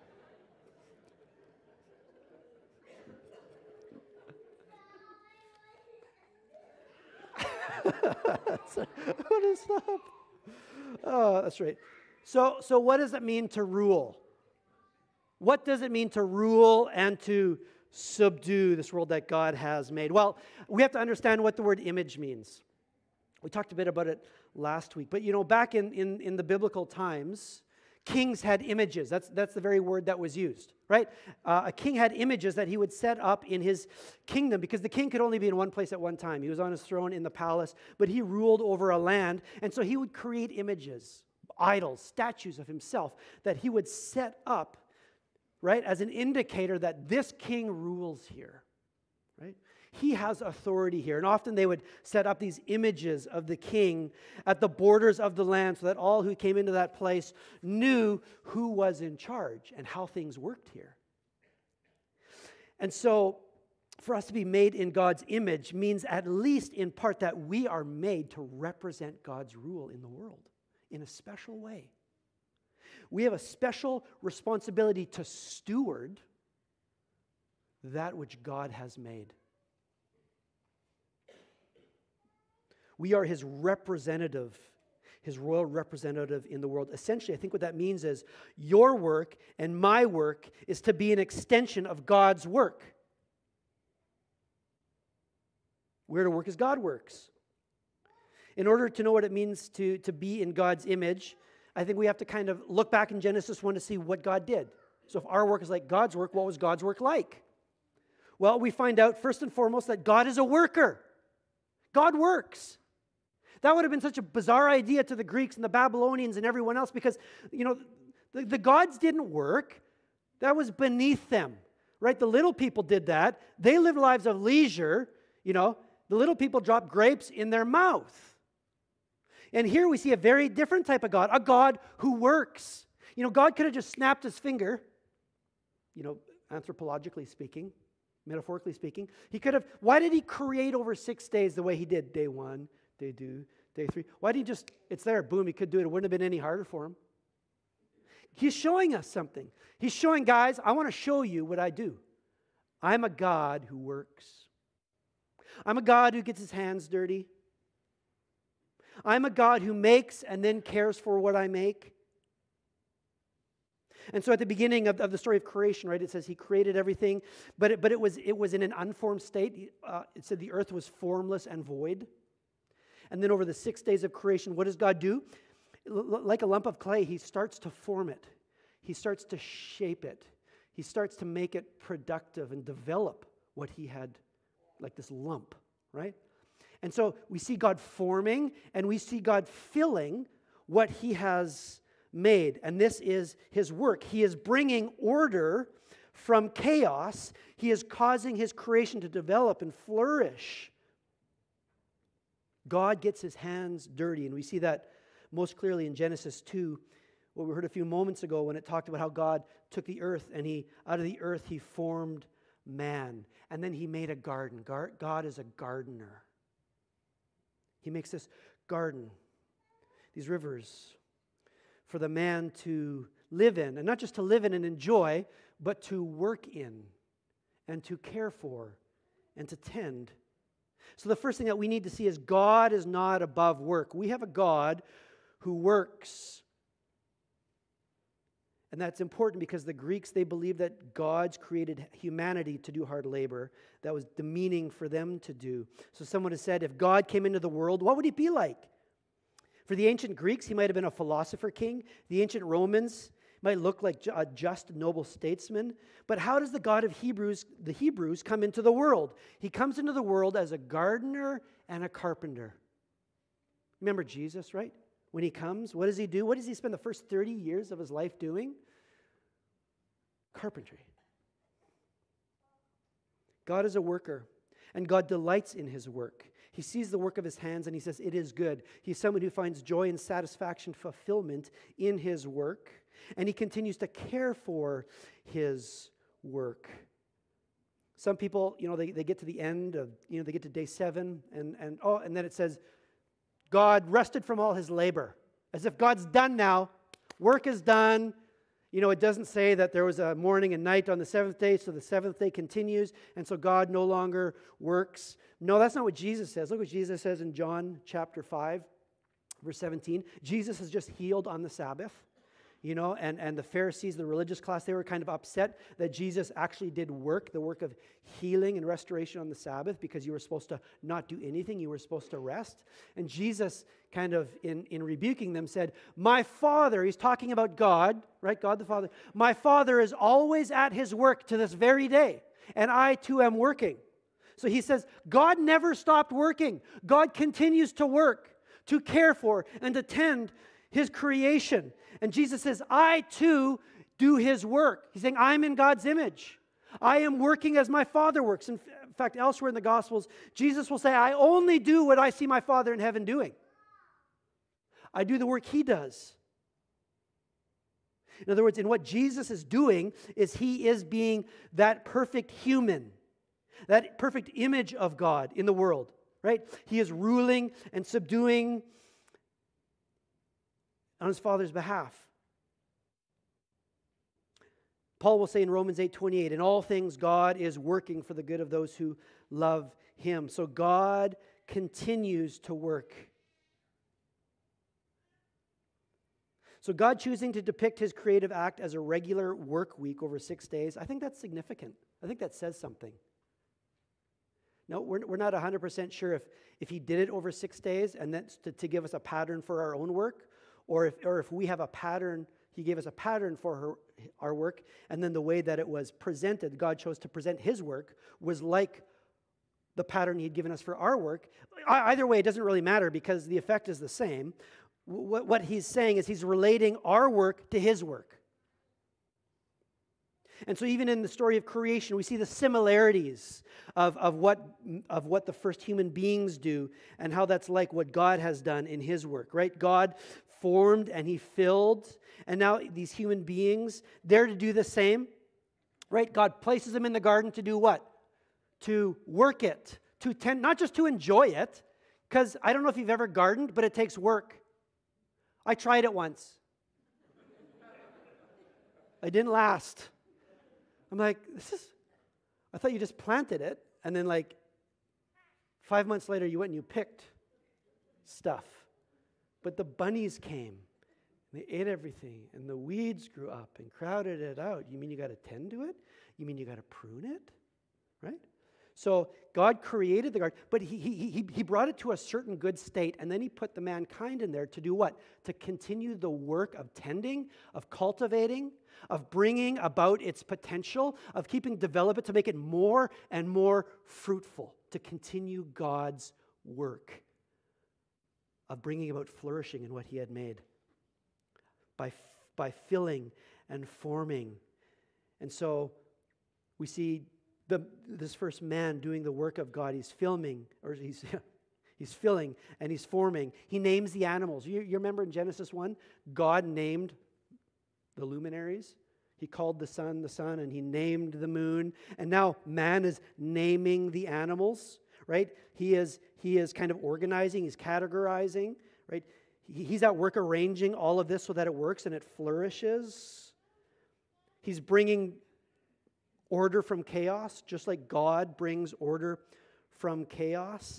What is that? Oh, that's right. So what does it mean to rule? What does it mean to rule and to subdue this world that God has made? Well, we have to understand what the word image means. We talked a bit about it last week. But, back in the biblical times, kings had images. That's the very word that was used, right? A king had images that he would set up in his kingdom because the king could only be in one place at one time. He was on his throne in the palace, but he ruled over a land. And so he would create images, idols, statues of himself that he would set up, right, as an indicator that this king rules here, right? He has authority here. And often they would set up these images of the king at the borders of the land so that all who came into that place knew who was in charge and how things worked here. And so for us to be made in God's image means at least in part that we are made to represent God's rule in the world in a special way. We have a special responsibility to steward that which God has made. We are his representative, his royal representative in the world. Essentially, I think what that means is your work and my work is to be an extension of God's work. We're to work as God works. In order to know what it means to be in God's image, I think we have to kind of look back in Genesis 1 to see what God did. So if our work is like God's work, what was God's work like? Well, we find out first and foremost that God is a worker. God works. That would have been such a bizarre idea to the Greeks and the Babylonians and everyone else because, the gods didn't work. That was beneath them, right? The little people did that. They lived lives of leisure. The little people dropped grapes in their mouth. And here we see a very different type of God, a God who works. God could have just snapped his finger, anthropologically speaking, metaphorically speaking. He could have, why did he create over 6 days the way he did? Day 1, day 2, day 3. Why did he just, it's there, boom, he could do it. It wouldn't have been any harder for him. He's showing us something. He's showing, guys, I want to show you what I do. I'm a God who works. I'm a God who gets his hands dirty. I'm a God who makes and then cares for what I make. And so at the beginning of the story of creation, right, it says he created everything, but it was in an unformed state. It said the earth was formless and void. And then over the 6 days of creation, what does God do? Like a lump of clay, he starts to form it. He starts to shape it. He starts to make it productive and develop what he had, like this lump, right? And so we see God forming and we see God filling what he has made. And this is his work. He is bringing order from chaos. He is causing his creation to develop and flourish. God gets his hands dirty, and we see that most clearly in Genesis 2, what we heard a few moments ago when it talked about how God took the earth and out of the earth he formed man. And then he made a garden. God is a gardener. He makes this garden, these rivers, for the man to live in. And not just to live in and enjoy, but to work in and to care for and to tend. So the first thing that we need to see is God is not above work. We have a God who works. And that's important because the Greeks, they believed that God's created humanity to do hard labor. That was demeaning for them to do. So someone has said, if God came into the world, what would he be like? For the ancient Greeks, he might have been a philosopher king. The ancient Romans might look like a just, noble statesman. But how does the God of the Hebrews, come into the world? He comes into the world as a gardener and a carpenter. Remember Jesus, right? When he comes, what does he do? What does he spend the first 30 years of his life doing? Carpentry. God is a worker, and God delights in his work. He sees the work of his hands, and he says, it is good. He's someone who finds joy and satisfaction, fulfillment in his work, and he continues to care for his work. Some people, they get to the end of, they get to day 7, and then it says, God rested from all his labor. As if God's done now. Work is done. It doesn't say that there was a morning and night on the 7th day, so the 7th day continues, and so God no longer works. No, that's not what Jesus says. Look what Jesus says in John chapter 5, verse 17. Jesus has just healed on the Sabbath. And the Pharisees, the religious class, they were kind of upset that Jesus actually did work, the work of healing and restoration on the Sabbath, because you were supposed to not do anything, you were supposed to rest. And Jesus kind of, in rebuking them, said, my Father, he's talking about God, right, God the Father, my Father is always at his work to this very day, and I too am working. So he says, God never stopped working. God continues to work, to care for, and to tend his creation. And Jesus says, I too do his work. He's saying, I'm in God's image. I am working as my Father works. In fact, elsewhere in the Gospels, Jesus will say, I only do what I see my Father in heaven doing. I do the work he does. In other words, in what Jesus is doing is he is being that perfect human, that perfect image of God in the world, right? He is ruling and subduing on his Father's behalf. Paul will say in Romans 8:28, in all things God is working for the good of those who love him. So God continues to work. So God choosing to depict his creative act as a regular work week over 6 days, I think that's significant. I think that says something. No, we're not 100% sure if he did it over 6 days and that's to give us a pattern for our own work, or if we have a pattern, he gave us a pattern for our work, and then the way that it was presented, God chose to present his work, was like the pattern he'd given us for our work. Either way, it doesn't really matter because the effect is the same. What he's saying is he's relating our work to his work. And so even in the story of creation, we see the similarities of what the first human beings do and how that's like what God has done in his work, right? God formed and he filled, and now these human beings, they're to do the same, right? God places them in the garden to do what? To work it, to tend, not just to enjoy it, because I don't know if you've ever gardened, but it takes work. I tried it once. I didn't last. I'm like, I thought you just planted it, and then like 5 months later you went and you picked stuff. But the bunnies came, and they ate everything, and the weeds grew up and crowded it out. You mean you got to tend to it? You mean you got to prune it? Right? So God created the garden, but he brought it to a certain good state, and then he put the mankind in there to do what? To continue the work of tending, of cultivating, of bringing about its potential, of develop it to make it more and more fruitful, to continue God's work of bringing about flourishing in what he had made by filling and forming. And so we see this first man doing the work of God. He's filling and he's forming. He names the animals. You remember in Genesis 1, God named the luminaries. He called the sun, and he named the moon. And now man is naming the animals, right? He is kind of organizing, he's categorizing, right? He's at work arranging all of this so that it works and it flourishes. He's bringing order from chaos, just like God brings order from chaos.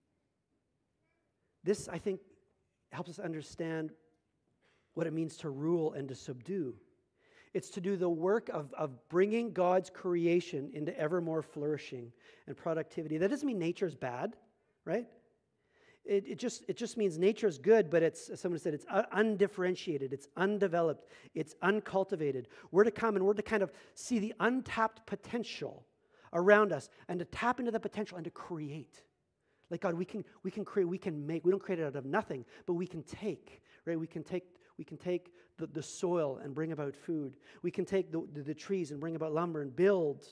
This, I think, helps us understand what it means to rule and to subdue. It's to do the work of bringing God's creation into ever more flourishing and productivity. That doesn't mean nature is bad, right? It just means nature is good, but it's, as someone said, it's undifferentiated, it's undeveloped, it's uncultivated. We're to come and we're to kind of see the untapped potential around us and to tap into the potential and to create. Like God, we can create, we can make. We don't create it out of nothing, but we can take, right? We can take the soil and bring about food. We can take the trees and bring about lumber and build.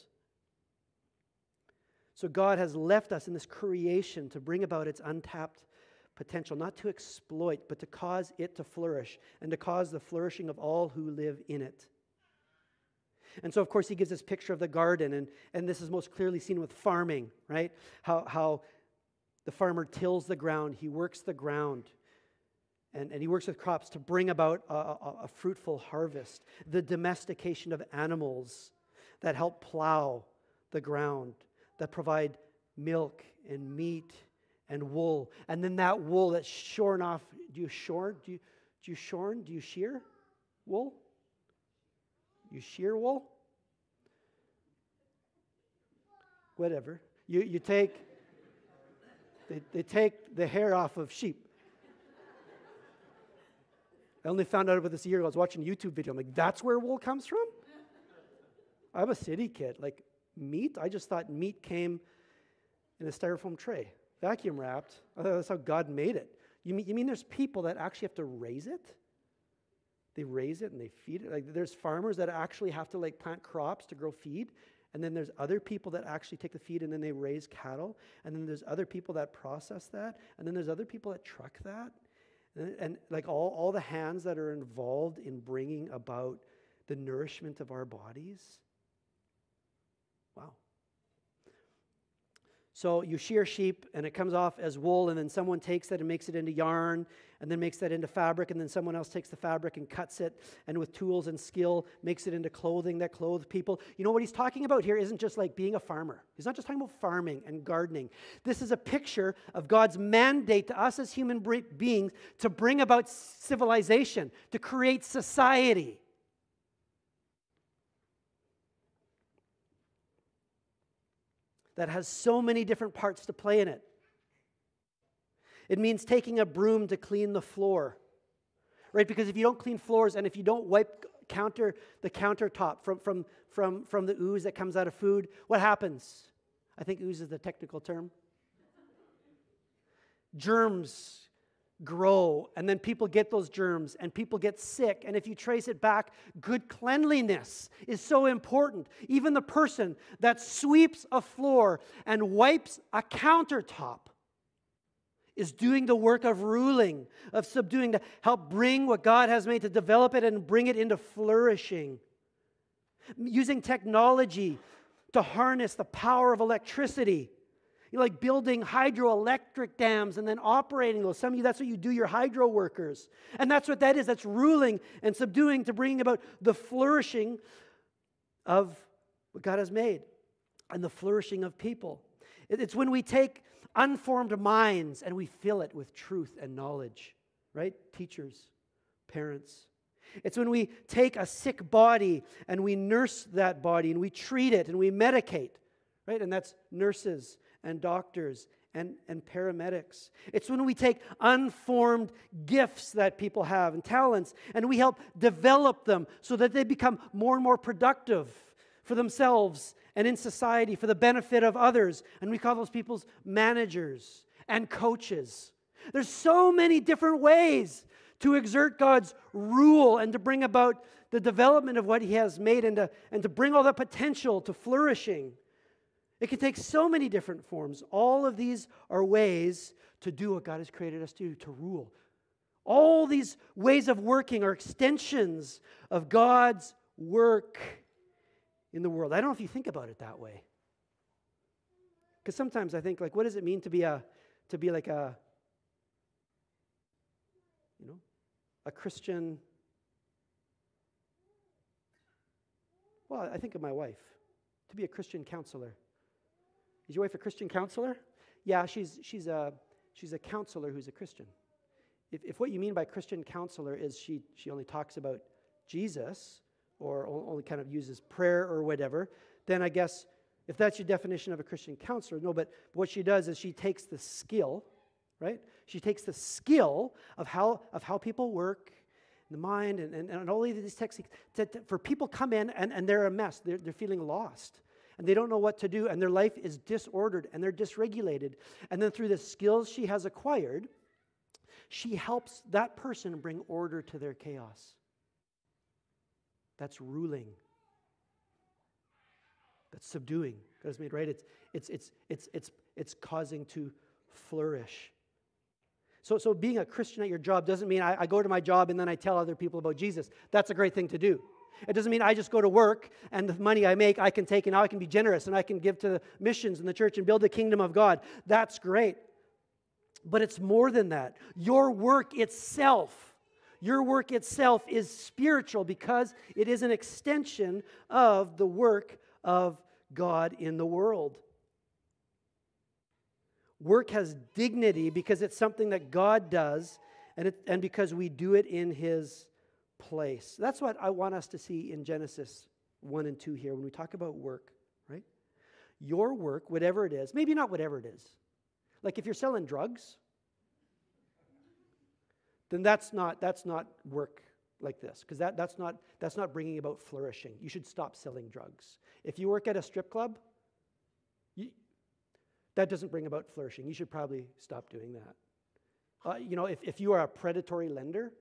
So God has left us in this creation to bring about its untapped potential, not to exploit, but to cause it to flourish and to cause the flourishing of all who live in it. And so, of course, he gives this picture of the garden, and this is most clearly seen with farming, right? How the farmer tills the ground, he works the ground, and he works with crops to bring about a fruitful harvest. The domestication of animals that help plow the ground, that provide milk and meat and wool. And then that wool that's shorn off. Do you shear wool? You shear wool? Whatever. You take, they take the hair off of sheep. I only found out about this a year ago. I was watching a YouTube video. I'm like, that's where wool comes from? I'm a city kid. Like, meat? I just thought meat came in a styrofoam tray, vacuum wrapped. I thought that's how God made it. You mean there's people that actually have to raise it? They raise it and they feed it. Like there's farmers that actually have to like plant crops to grow feed, and then there's other people that actually take the feed and then they raise cattle, and then there's other people that process that, and then there's other people that truck that, and like all the hands that are involved in bringing about the nourishment of our bodies. Wow. So you shear sheep and it comes off as wool, and then someone takes that and makes it into yarn, and then makes that into fabric, and then someone else takes the fabric and cuts it, and with tools and skill makes it into clothing that clothes people. You know what he's talking about here isn't just like being a farmer. He's not just talking about farming and gardening. This is a picture of God's mandate to us as human beings to bring about civilization, to create society. That has so many different parts to play in it. It means taking a broom to clean the floor, right? Because if you don't clean floors and if you don't wipe the countertop from the ooze that comes out of food, what happens? I think ooze is the technical term. Germs grow, and then people get those germs, and people get sick. And if you trace it back, good cleanliness is so important. Even the person that sweeps a floor and wipes a countertop is doing the work of ruling, of subduing, to help bring what God has made, to develop it and bring it into flourishing. Using technology to harness the power of electricity. You're like building hydroelectric dams and then operating those. Some of you, that's what you do, your hydro workers. And that's what that is. That's ruling and subduing to bring about the flourishing of what God has made. and the flourishing of people. It's when we take unformed minds and we fill it with truth and knowledge, right? Teachers, parents. It's when we take a sick body and we nurse that body and we treat it and we medicate, right? And that's nurses and doctors and paramedics. It's when we take unformed gifts that people have and talents and we help develop them so that they become more and more productive for themselves and in society for the benefit of others. And we call those people managers and coaches. There's so many different ways to exert God's rule and to bring about the development of what He has made and to bring all that potential to flourishing. It can take so many different forms. All of these are ways to do what God has created us to do, to rule. All these ways of working are extensions of God's work in the world. I don't know if you think about it that way. Because sometimes I think, like, what does it mean to be like a Christian? Well, I think of my wife. To be a Christian counselor. Is your wife a Christian counselor? Yeah, she's a counselor who's a Christian. If what you mean by Christian counselor is she only talks about Jesus or only kind of uses prayer or whatever, then I guess if that's your definition of a Christian counselor, no, but what she does is she takes the skill, right? She takes the skill of how people work, the mind, and all of these techniques. For people come in and they're a mess. They're feeling lost. And they don't know what to do. And their life is disordered. And they're dysregulated. And then through the skills she has acquired, she helps that person bring order to their chaos. That's ruling. That's subduing. God's made right. It's causing to flourish. So being a Christian at your job doesn't mean I go to my job and then I tell other people about Jesus. That's a great thing to do. It doesn't mean I just go to work and the money I make I can take and now I can be generous and I can give to the missions in the church and build the kingdom of God. That's great. But it's more than that. Your work itself is spiritual because it is an extension of the work of God in the world. Work has dignity because it's something that God does and because we do it in His place. That's what I want us to see in Genesis 1 and 2 here when we talk about work, right? Your work, whatever it is, maybe not whatever it is. Like if you're selling drugs, then that's not work like this, because that's not bringing about flourishing. You should stop selling drugs. If you work at a strip club, that doesn't bring about flourishing. You should probably stop doing that. If you are a predatory lender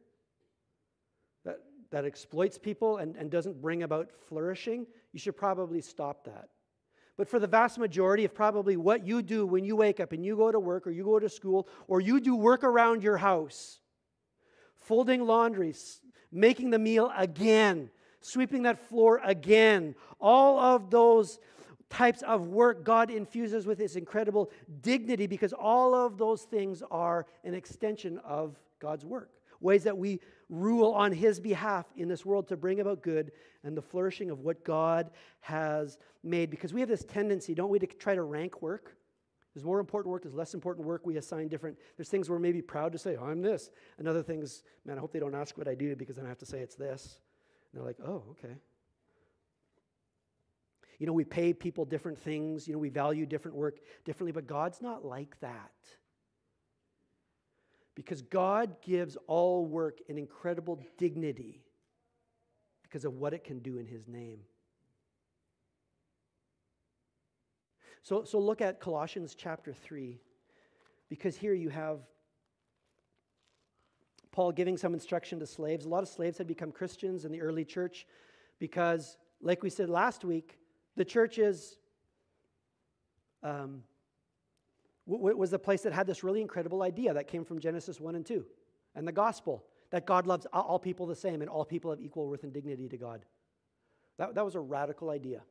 that exploits people and doesn't bring about flourishing, you should probably stop that. But for the vast majority of probably what you do when you wake up and you go to work or you go to school or you do work around your house, folding laundry, making the meal again, sweeping that floor again, all of those types of work God infuses with His incredible dignity because all of those things are an extension of God's work. Ways that we rule on His behalf in this world to bring about good and the flourishing of what God has made. Because we have this tendency, don't we, to try to rank work. There's more important work, there's less important work. We assign different, there's things we're maybe proud to say, oh, I'm this. And other things, man, I hope they don't ask what I do because then I have to say it's this. And they're like, oh, okay. We pay people different things. We value different work differently, but God's not like that. Because God gives all work an incredible dignity because of what it can do in His name. So look at Colossians chapter 3, because here you have Paul giving some instruction to slaves. A lot of slaves had become Christians in the early church because, like we said last week, the church was the place that had this really incredible idea that came from Genesis 1 and 2 and the gospel, that God loves all people the same and all people have equal worth and dignity to God. That was a radical idea.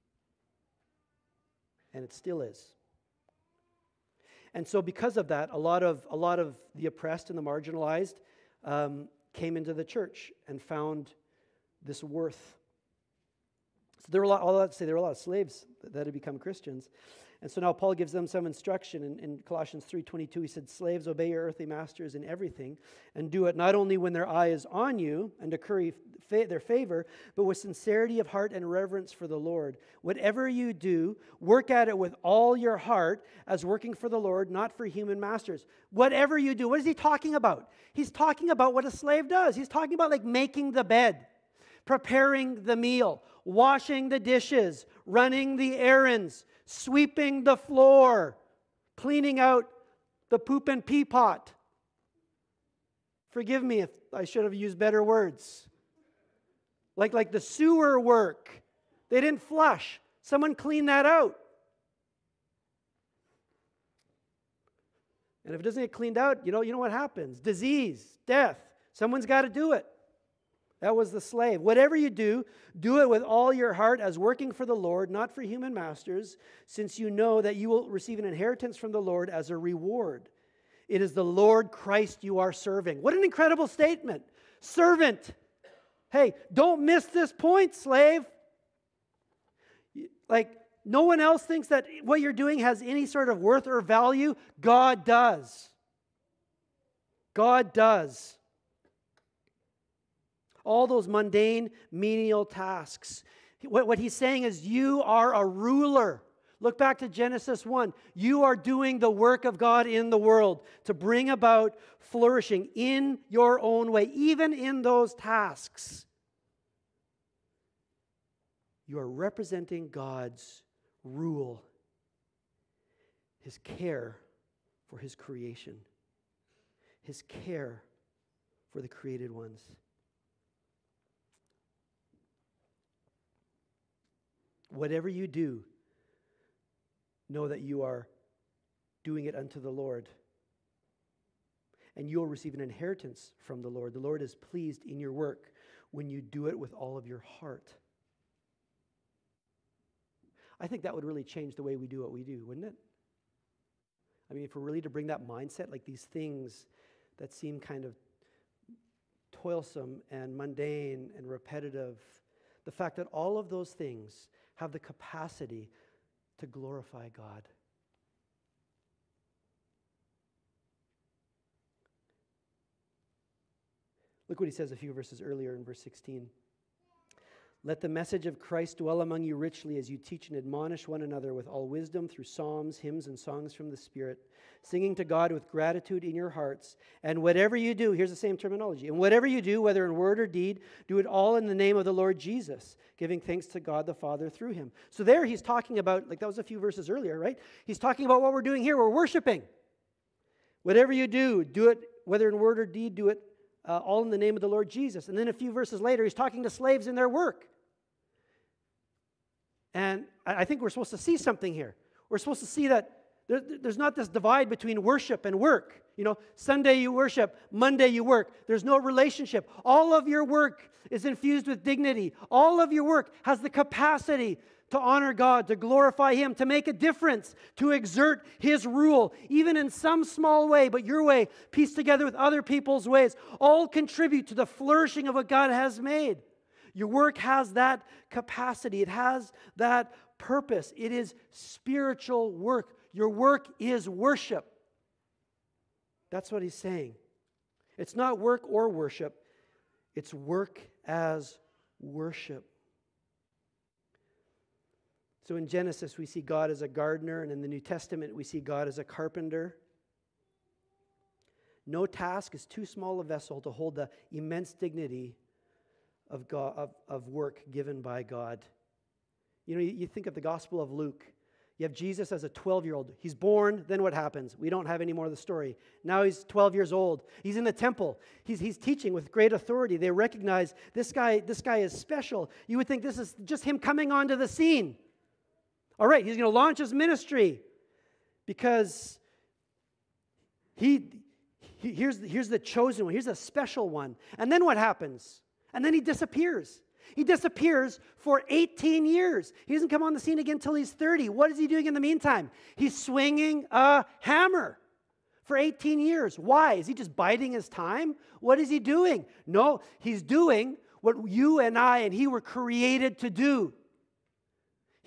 And it still is. And so because of that, a lot of the oppressed and the marginalized came into the church and found this worth. So there were all that to say, there were a lot of slaves that had become Christians. And so now Paul gives them some instruction in Colossians 3:22. He said, slaves, obey your earthly masters in everything, and do it not only when their eye is on you and to curry their favor, but with sincerity of heart and reverence for the Lord. Whatever you do, work at it with all your heart as working for the Lord, not for human masters. Whatever you do, what is he talking about? He's talking about what a slave does. He's talking about like making the bed, preparing the meal, washing the dishes, running the errands, sweeping the floor, cleaning out the poop and pee pot. Forgive me if I should have used better words. Like the sewer work. They didn't flush. Someone cleaned that out. And if it doesn't get cleaned out, you know what happens? Disease, death. Someone's got to do it. That was the slave. Whatever you do, do it with all your heart as working for the Lord, not for human masters, since you know that you will receive an inheritance from the Lord as a reward. It is the Lord Christ you are serving. What an incredible statement. Servant. Hey, don't miss this point, slave. Like, no one else thinks that what you're doing has any sort of worth or value. God does. God does. All those mundane, menial tasks. What he's saying is you are a ruler. Look back to Genesis 1. You are doing the work of God in the world to bring about flourishing in your own way, even in those tasks. You are representing God's rule, His care for His creation, His care for the created ones. Whatever you do, know that you are doing it unto the Lord. And you will receive an inheritance from the Lord. The Lord is pleased in your work when you do it with all of your heart. I think that would really change the way we do what we do, wouldn't it? I mean, if we're really to bring that mindset, like these things that seem kind of toilsome and mundane and repetitive, the fact that all of those things have the capacity to glorify God. Look what he says a few verses earlier in verse 16. Let the message of Christ dwell among you richly as you teach and admonish one another with all wisdom through psalms, hymns, and songs from the Spirit, singing to God with gratitude in your hearts. And whatever you do, here's the same terminology, and whatever you do, whether in word or deed, do it all in the name of the Lord Jesus, giving thanks to God the Father through him. So there he's talking about, like that was a few verses earlier, right? He's talking about what we're doing here. We're worshiping. Whatever you do, do it, whether in word or deed, do it all in the name of the Lord Jesus. And then a few verses later, he's talking to slaves in their work. And I think we're supposed to see something here. We're supposed to see that there's not this divide between worship and work. You know, Sunday you worship, Monday you work. There's no relationship. All of your work is infused with dignity. All of your work has the capacity to honor God, to glorify Him, to make a difference, to exert His rule, even in some small way, but your way, pieced together with other people's ways, all contribute to the flourishing of what God has made. Your work has that capacity. It has that purpose. It is spiritual work. Your work is worship. That's what he's saying. It's not work or worship. It's work as worship. So in Genesis, we see God as a gardener, and in the New Testament, we see God as a carpenter. No task is too small a vessel to hold the immense dignity of God, of work given by God. You know, you think of the Gospel of Luke. You have Jesus as a 12-year-old. He's born, then what happens? We don't have any more of the story. Now he's 12 years old. He's in the temple. He's teaching with great authority. They recognize this guy is special. You would think this is just him coming onto the scene. All right, he's going to launch his ministry because here's the chosen one. Here's a special one. And then what happens? And then he disappears. He disappears for 18 years. He doesn't come on the scene again until he's 30. What is he doing in the meantime? He's swinging a hammer for 18 years. Why? Is he just biding his time? What is he doing? No, he's doing what you and I and he were created to do.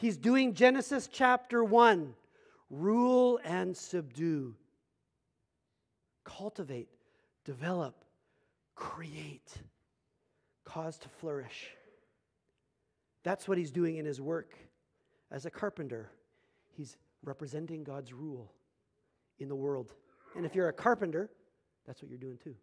He's doing Genesis chapter 1. Rule and subdue. Cultivate, develop, create, cause to flourish. That's what he's doing in his work. As a carpenter, he's representing God's rule in the world. And if you're a carpenter, that's what you're doing too.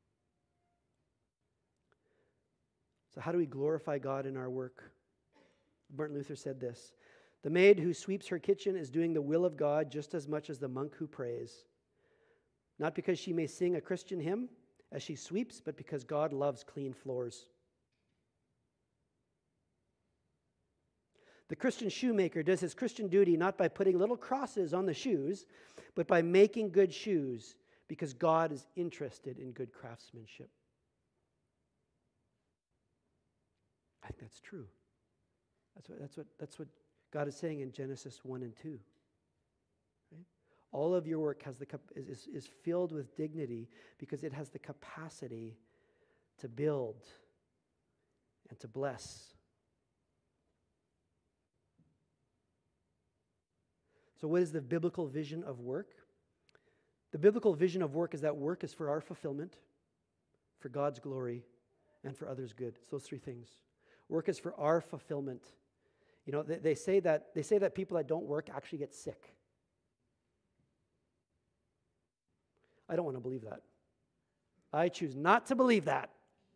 So how do we glorify God in our work? Martin Luther said this: the maid who sweeps her kitchen is doing the will of God just as much as the monk who prays. Not because she may sing a Christian hymn as she sweeps, but because God loves clean floors. The Christian shoemaker does his Christian duty not by putting little crosses on the shoes, but by making good shoes, because God is interested in good craftsmanship. I think that's true. That's what God is saying in Genesis 1 and 2. Right? All of your work is filled with dignity because it has the capacity to build and to bless. So what is the biblical vision of work? The biblical vision of work is that work is for our fulfillment, for God's glory, and for others' good. It's those three things. Work is for our fulfillment. You know, they say that people that don't work actually get sick. I don't want to believe that. I choose not to believe that.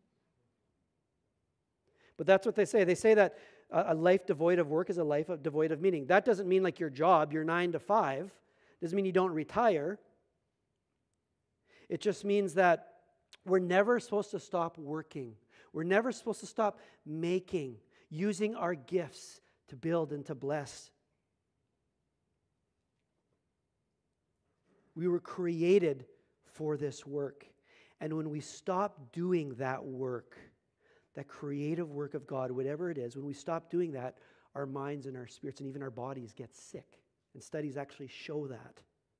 But that's what they say. They say that a life devoid of work is a life devoid of meaning. That doesn't mean like your job, your 9 to 5. Doesn't mean you don't retire. It just means that we're never supposed to stop working. We're never supposed to stop making, using our gifts to build and to bless. We were created for this work. And when we stop doing that work, that creative work of God, whatever it is, when we stop doing that, our minds and our spirits and even our bodies get sick. And studies actually show that.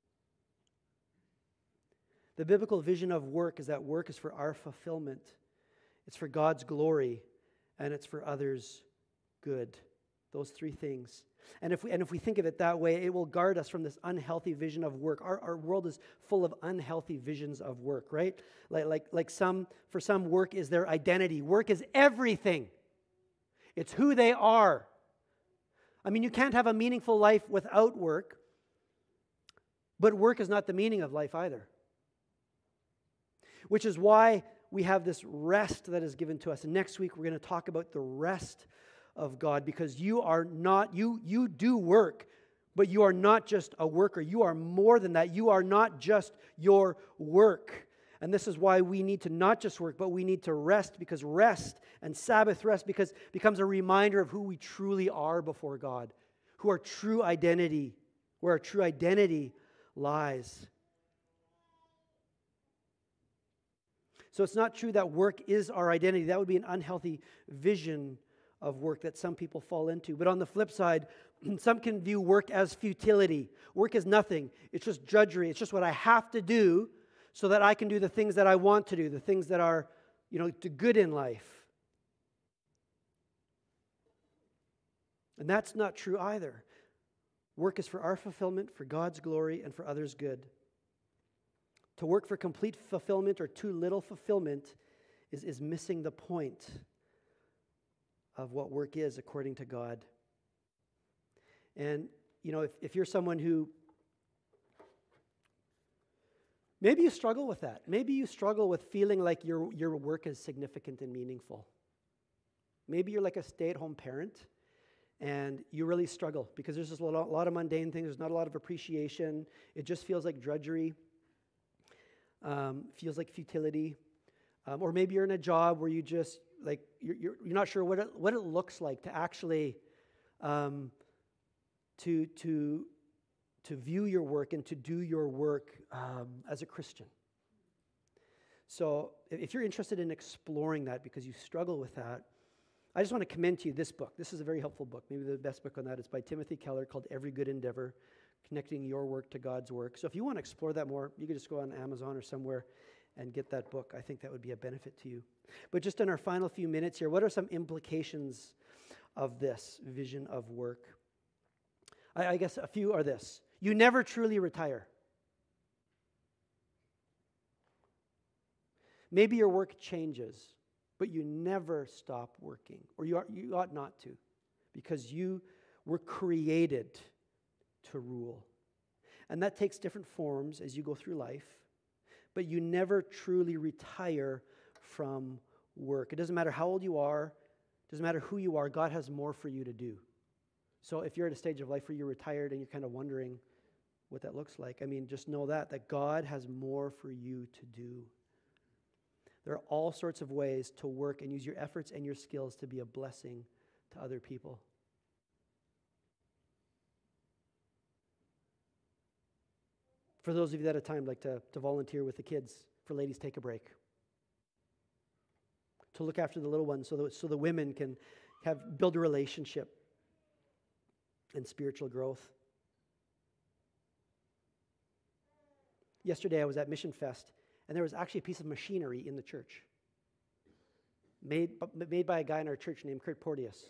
The biblical vision of work is that work is for our fulfillment. It's for God's glory, and it's for others' good. Those three things. And if we think of it that way, it will guard us from this unhealthy vision of work. Our world is full of unhealthy visions of work, right? For some, work is their identity. Work is everything. It's who they are. I mean, you can't have a meaningful life without work, but work is not the meaning of life either. Which is why we have this rest that is given to us. And next week we're going to talk about the rest of God, because you do work, but you are not just a worker. You are more than that. You are not just your work. And this is why we need to not just work, but we need to rest, because rest and Sabbath rest becomes a reminder of who we truly are before God, where our true identity lies. So it's not true that work is our identity. That would be an unhealthy vision of work that some people fall into. But on the flip side, some can view work as futility. Work is nothing. It's just drudgery. It's just what I have to do so that I can do the things that I want to do, the things that are, good in life. And that's not true either. Work is for our fulfillment, for God's glory, and for others' good. To work for complete fulfillment or too little fulfillment is missing the point of what work is according to God. And, if you're someone who, maybe you struggle with that. Maybe you struggle with feeling like your work is significant and meaningful. Maybe you're like a stay-at-home parent and you really struggle because there's just a lot of mundane things. There's not a lot of appreciation. It just feels like drudgery. Feels like futility. Or maybe you're in a job where you just, you're not sure what it looks like to actually to view your work and to do your work as a Christian. So if you're interested in exploring that because you struggle with that, I just want to commend to you this book. This is a very helpful book. Maybe the best book on that is by Timothy Keller, called Every Good Endeavor, Connecting Your Work to God's Work. So if you want to explore that more, you can just go on Amazon or somewhere and get that book. I think that would be a benefit to you. But just in our final few minutes here, what are some implications of this vision of work? I guess a few are this. You never truly retire. Maybe your work changes, but you never stop working, or you ought not to, because you were created to rule. And that takes different forms as you go through life, but you never truly retire from work. It doesn't matter how old you are, it doesn't matter who you are, God has more for you to do. So if you're at a stage of life where you're retired and you're kind of wondering what that looks like, I mean, just know that God has more for you to do. There are all sorts of ways to work and use your efforts and your skills to be a blessing to other people. For those of you that have time, like to volunteer with the kids for Ladies Take a Break. To look after the little ones so the women can build a relationship and spiritual growth. Yesterday I was at Mission Fest, and there was actually a piece of machinery in the church made by a guy in our church named Kurt Porteous.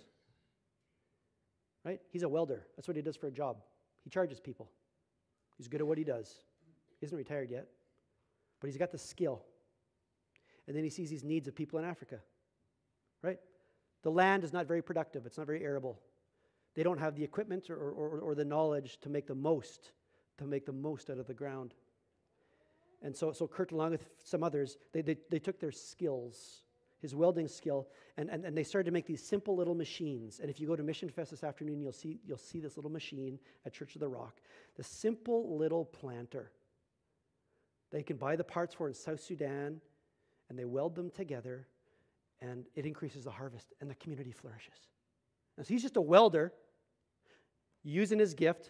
Right? He's a welder. That's what he does for a job. He charges people. He's good at what he does. He isn't retired yet, but he's got the skill. And then he sees these needs of people in Africa. Right? The land is not very productive. It's not very arable. They don't have the equipment or the knowledge to make the most out of the ground. And so Kurt, along with some others, they took their skills, his welding skill, and they started to make these simple little machines. And if you go to Mission Fest this afternoon, you'll see this little machine at Church of the Rock. The simple little planter. They can buy the parts for in South Sudan, and they weld them together, and it increases the harvest, and the community flourishes. And so he's just a welder using his gift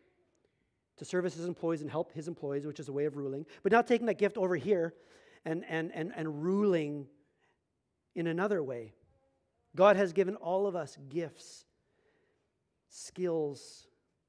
to service his employees and help his employees, which is a way of ruling, but now taking that gift over here and ruling in another way. God has given all of us gifts, skills,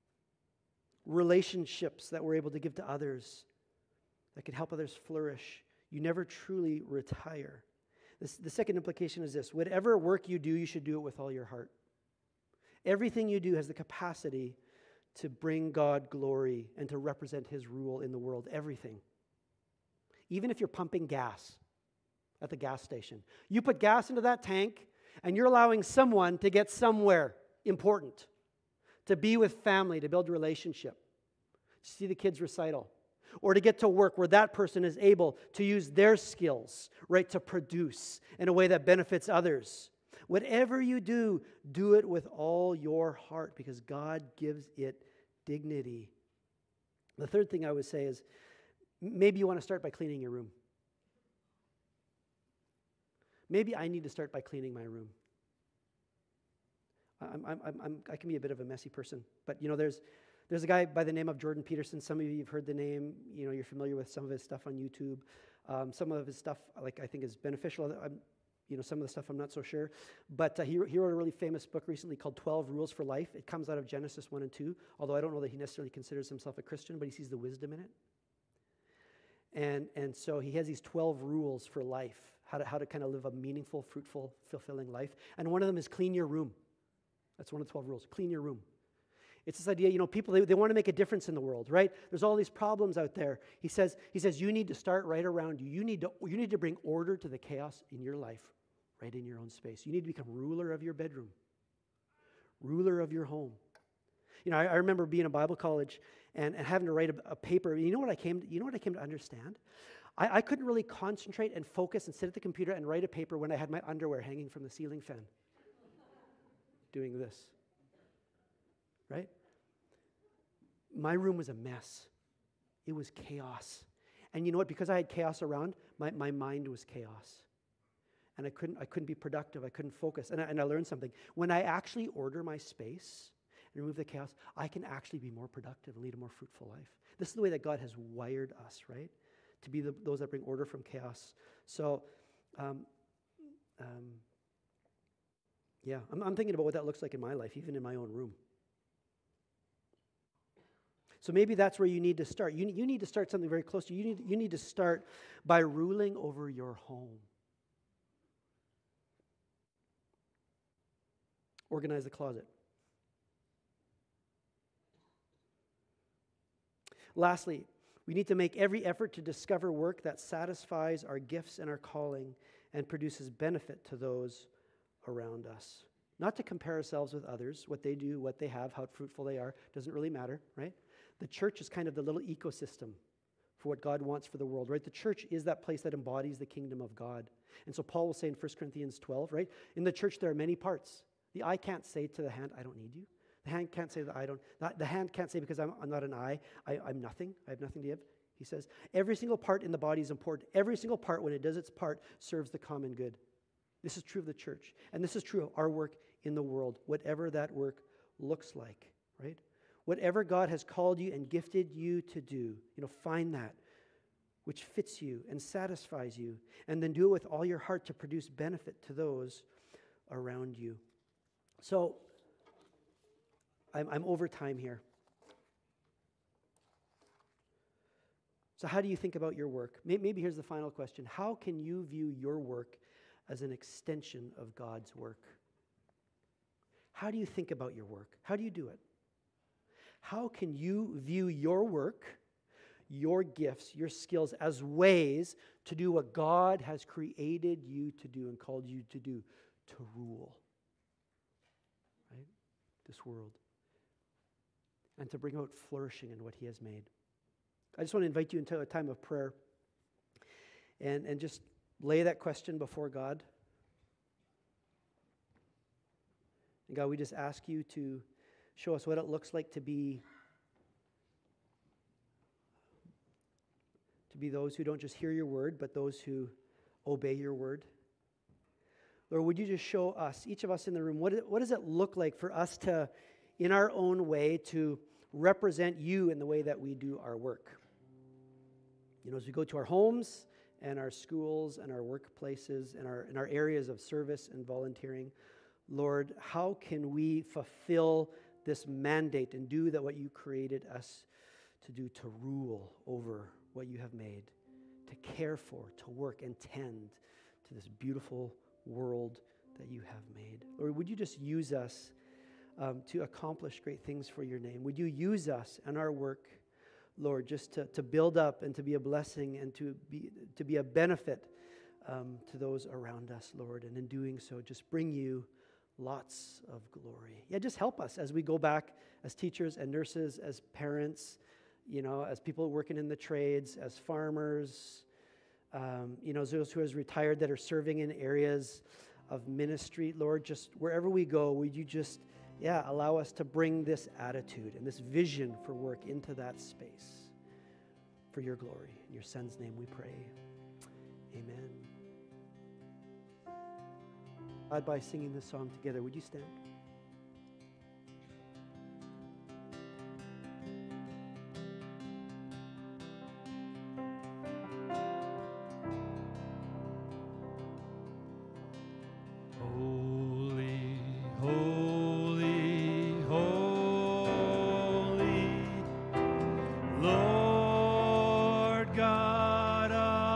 relationships that we're able to give to others, that can help others flourish. You never truly retire. The second implication is this: whatever work you do, you should do it with all your heart. Everything you do has the capacity to bring God glory and to represent His rule in the world. Everything. Even if you're pumping gas at the gas station. You put gas into that tank and you're allowing someone to get somewhere important, to be with family, to build a relationship, to see the kids' recital, or to get to work where that person is able to use their skills, right, to produce in a way that benefits others. Whatever you do, do it with all your heart because God gives it dignity. The third thing I would say is maybe you want to start by cleaning your room. Maybe I need to start by cleaning my room. I can be a bit of a messy person, but you know, there's a guy by the name of Jordan Peterson. Some of you have heard the name. You know, you're familiar with some of his stuff on YouTube. Some of his stuff, like, I think is beneficial. Some of the stuff I'm not so sure. But he wrote a really famous book recently called 12 Rules for Life. It comes out of Genesis 1 and 2, although I don't know that he necessarily considers himself a Christian, but he sees the wisdom in it. And so he has these 12 rules for life, how to kind of live a meaningful, fruitful, fulfilling life. And one of them is clean your room. That's one of the 12 rules, clean your room. It's this idea, people, they want to make a difference in the world, right? There's all these problems out there. He says you need to start right around you. You need to bring order to the chaos in your life, right in your own space. You need to become ruler of your bedroom, ruler of your home. I remember being in Bible college and having to write a paper. You know what I came to understand? I couldn't really concentrate and focus and sit at the computer and write a paper when I had my underwear hanging from the ceiling fan doing this. Right? My room was a mess. It was chaos. And you know what? Because I had chaos around, my mind was chaos. And I couldn't be productive. I couldn't focus. And I learned something. When I actually order my space and remove the chaos, I can actually be more productive and lead a more fruitful life. This is the way that God has wired us, right? To be those that bring order from chaos. So, I'm thinking about what that looks like in my life, even in my own room. So maybe that's where you need to start. You need to start something very close to you. You need to start by ruling over your home. Organize the closet. Lastly, we need to make every effort to discover work that satisfies our gifts and our calling and produces benefit to those around us. Not to compare ourselves with others, what they do, what they have, how fruitful they are, doesn't really matter, right? The church is kind of the little ecosystem for what God wants for the world, right? The church is that place that embodies the kingdom of God. And so Paul will say in 1 Corinthians 12, right? In the church there are many parts. The eye can't say to the hand, I don't need you. The hand can't say that I don't. The hand can't say because I'm not an eye, I'm nothing. I have nothing to give. He says, every single part in the body is important. Every single part, when it does its part, serves the common good. This is true of the church. And this is true of our work in the world, whatever that work looks like, right? Whatever God has called you and gifted you to do, find that which fits you and satisfies you, and then do it with all your heart to produce benefit to those around you. So, I'm over time here. So how do you think about your work? Maybe here's the final question. How can you view your work as an extension of God's work? How do you think about your work? How do you do it? How can you view your work, your gifts, your skills as ways to do what God has created you to do and called you to do, to rule, right? This world. And to bring out flourishing in what He has made. I just want to invite you into a time of prayer and just lay that question before God. And God, we just ask you to show us what it looks like to be those who don't just hear your word, but those who obey your word. Lord, would you just show us, each of us in the room, what does it look like for us to, in our own way, to represent you in the way that we do our work? As we go to our homes and our schools and our workplaces and our areas of service and volunteering, Lord, how can we fulfill this mandate and do that what you created us to do, to rule over what you have made, to care for, to work and tend to this beautiful world that you have made? Lord, would you just use us to accomplish great things for your name? Would you use us and our work, Lord, just to build up and to be a blessing and to be a benefit to those around us, Lord, and in doing so, just bring you lots of glory. Yeah, just help us as we go back as teachers and nurses, as parents, as people working in the trades, as farmers, those who have retired that are serving in areas of ministry. Lord, just wherever we go, would you just, allow us to bring this attitude and this vision for work into that space for your glory. In your Son's name we pray. Amen. God, by singing this song together, would you stand? Holy, holy, holy, Lord God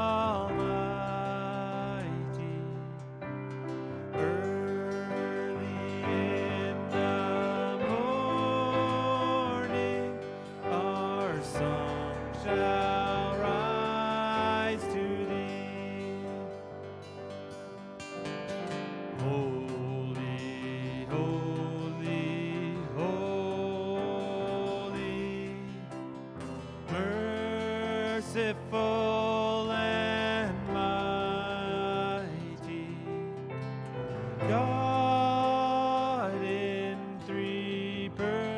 Almighty. Early in the morning, our song shall rise to thee. Holy, holy, holy, merciful and mighty, God in three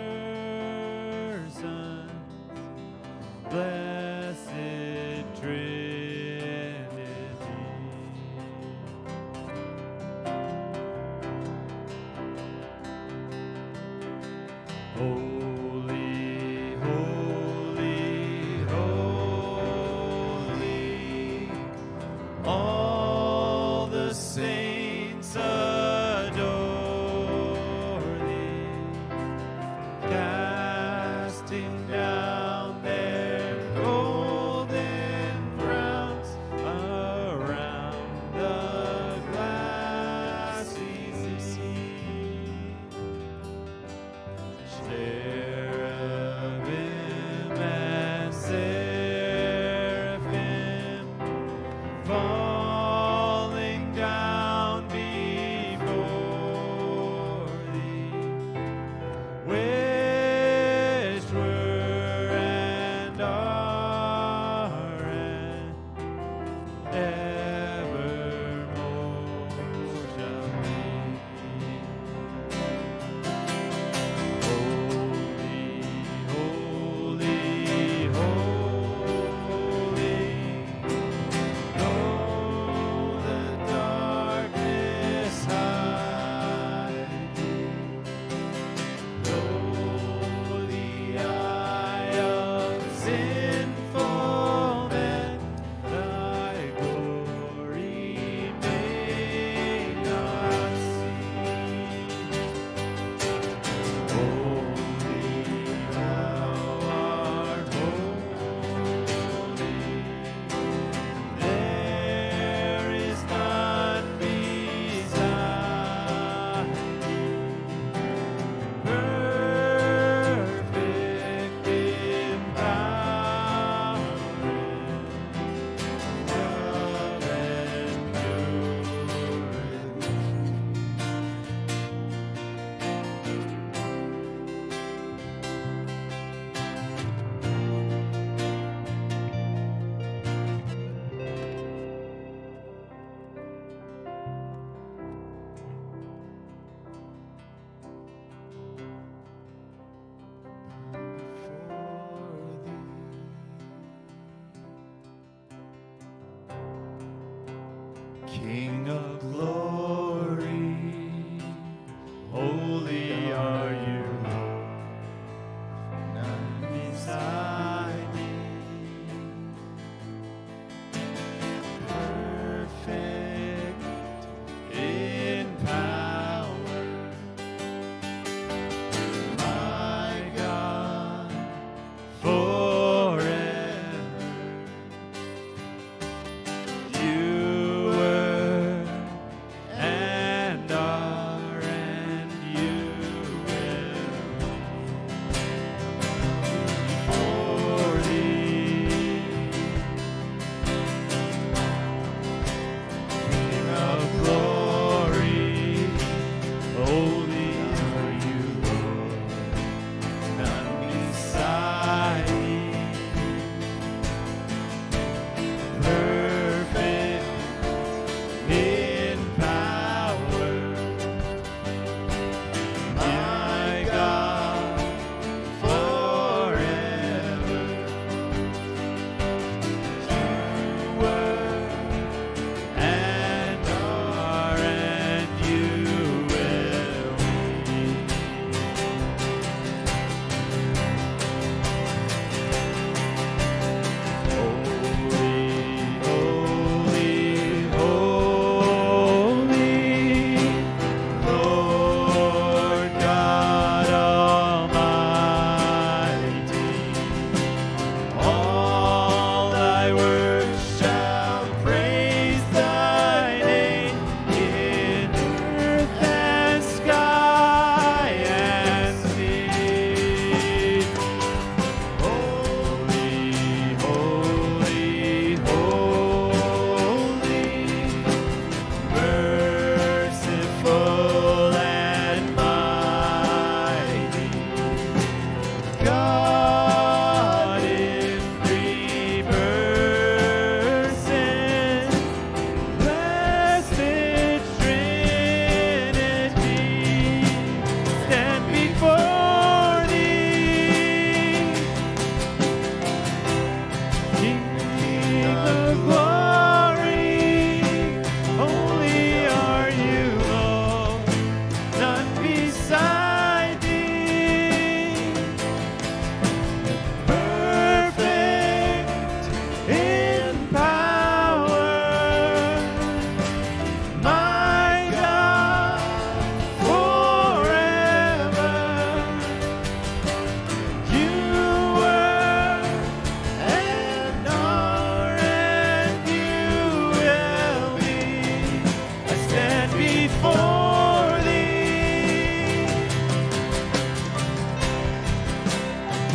persons, blessed Trinity. Holy, holy, holy, all the saints adore thee, casting down their golden crowns around the glassy sea.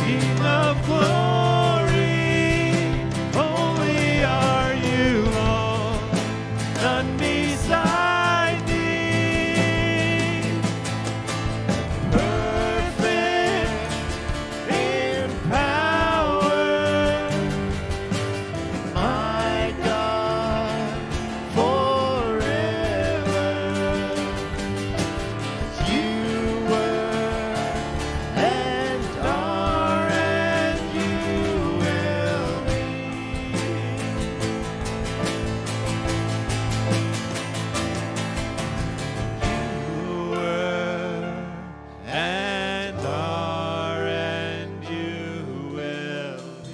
King of glory, holy are you, Lord, none beside thee. Perfect in power, my God, forever. You were and are and you will be. You were and are and you will be.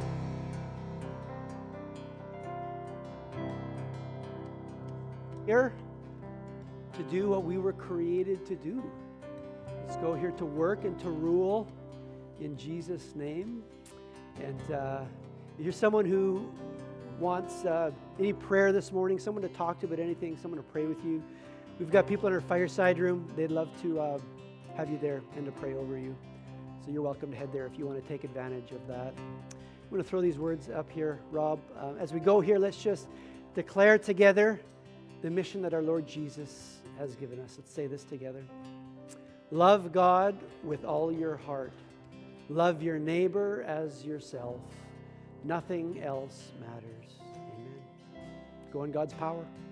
Here to do what we were created to do. Let's go here to work and to rule in Jesus' name. And if you're someone who wants any prayer this morning, someone to talk to about anything, someone to pray with you, we've got people in our fireside room. They'd love to have you there and to pray over you. So you're welcome to head there if you want to take advantage of that. I'm going to throw these words up here, Rob. As we go here, let's just declare together the mission that our Lord Jesus has given us. Let's say this together. Love God with all your heart. Love your neighbor as yourself. Nothing else matters. Amen. Go in God's power.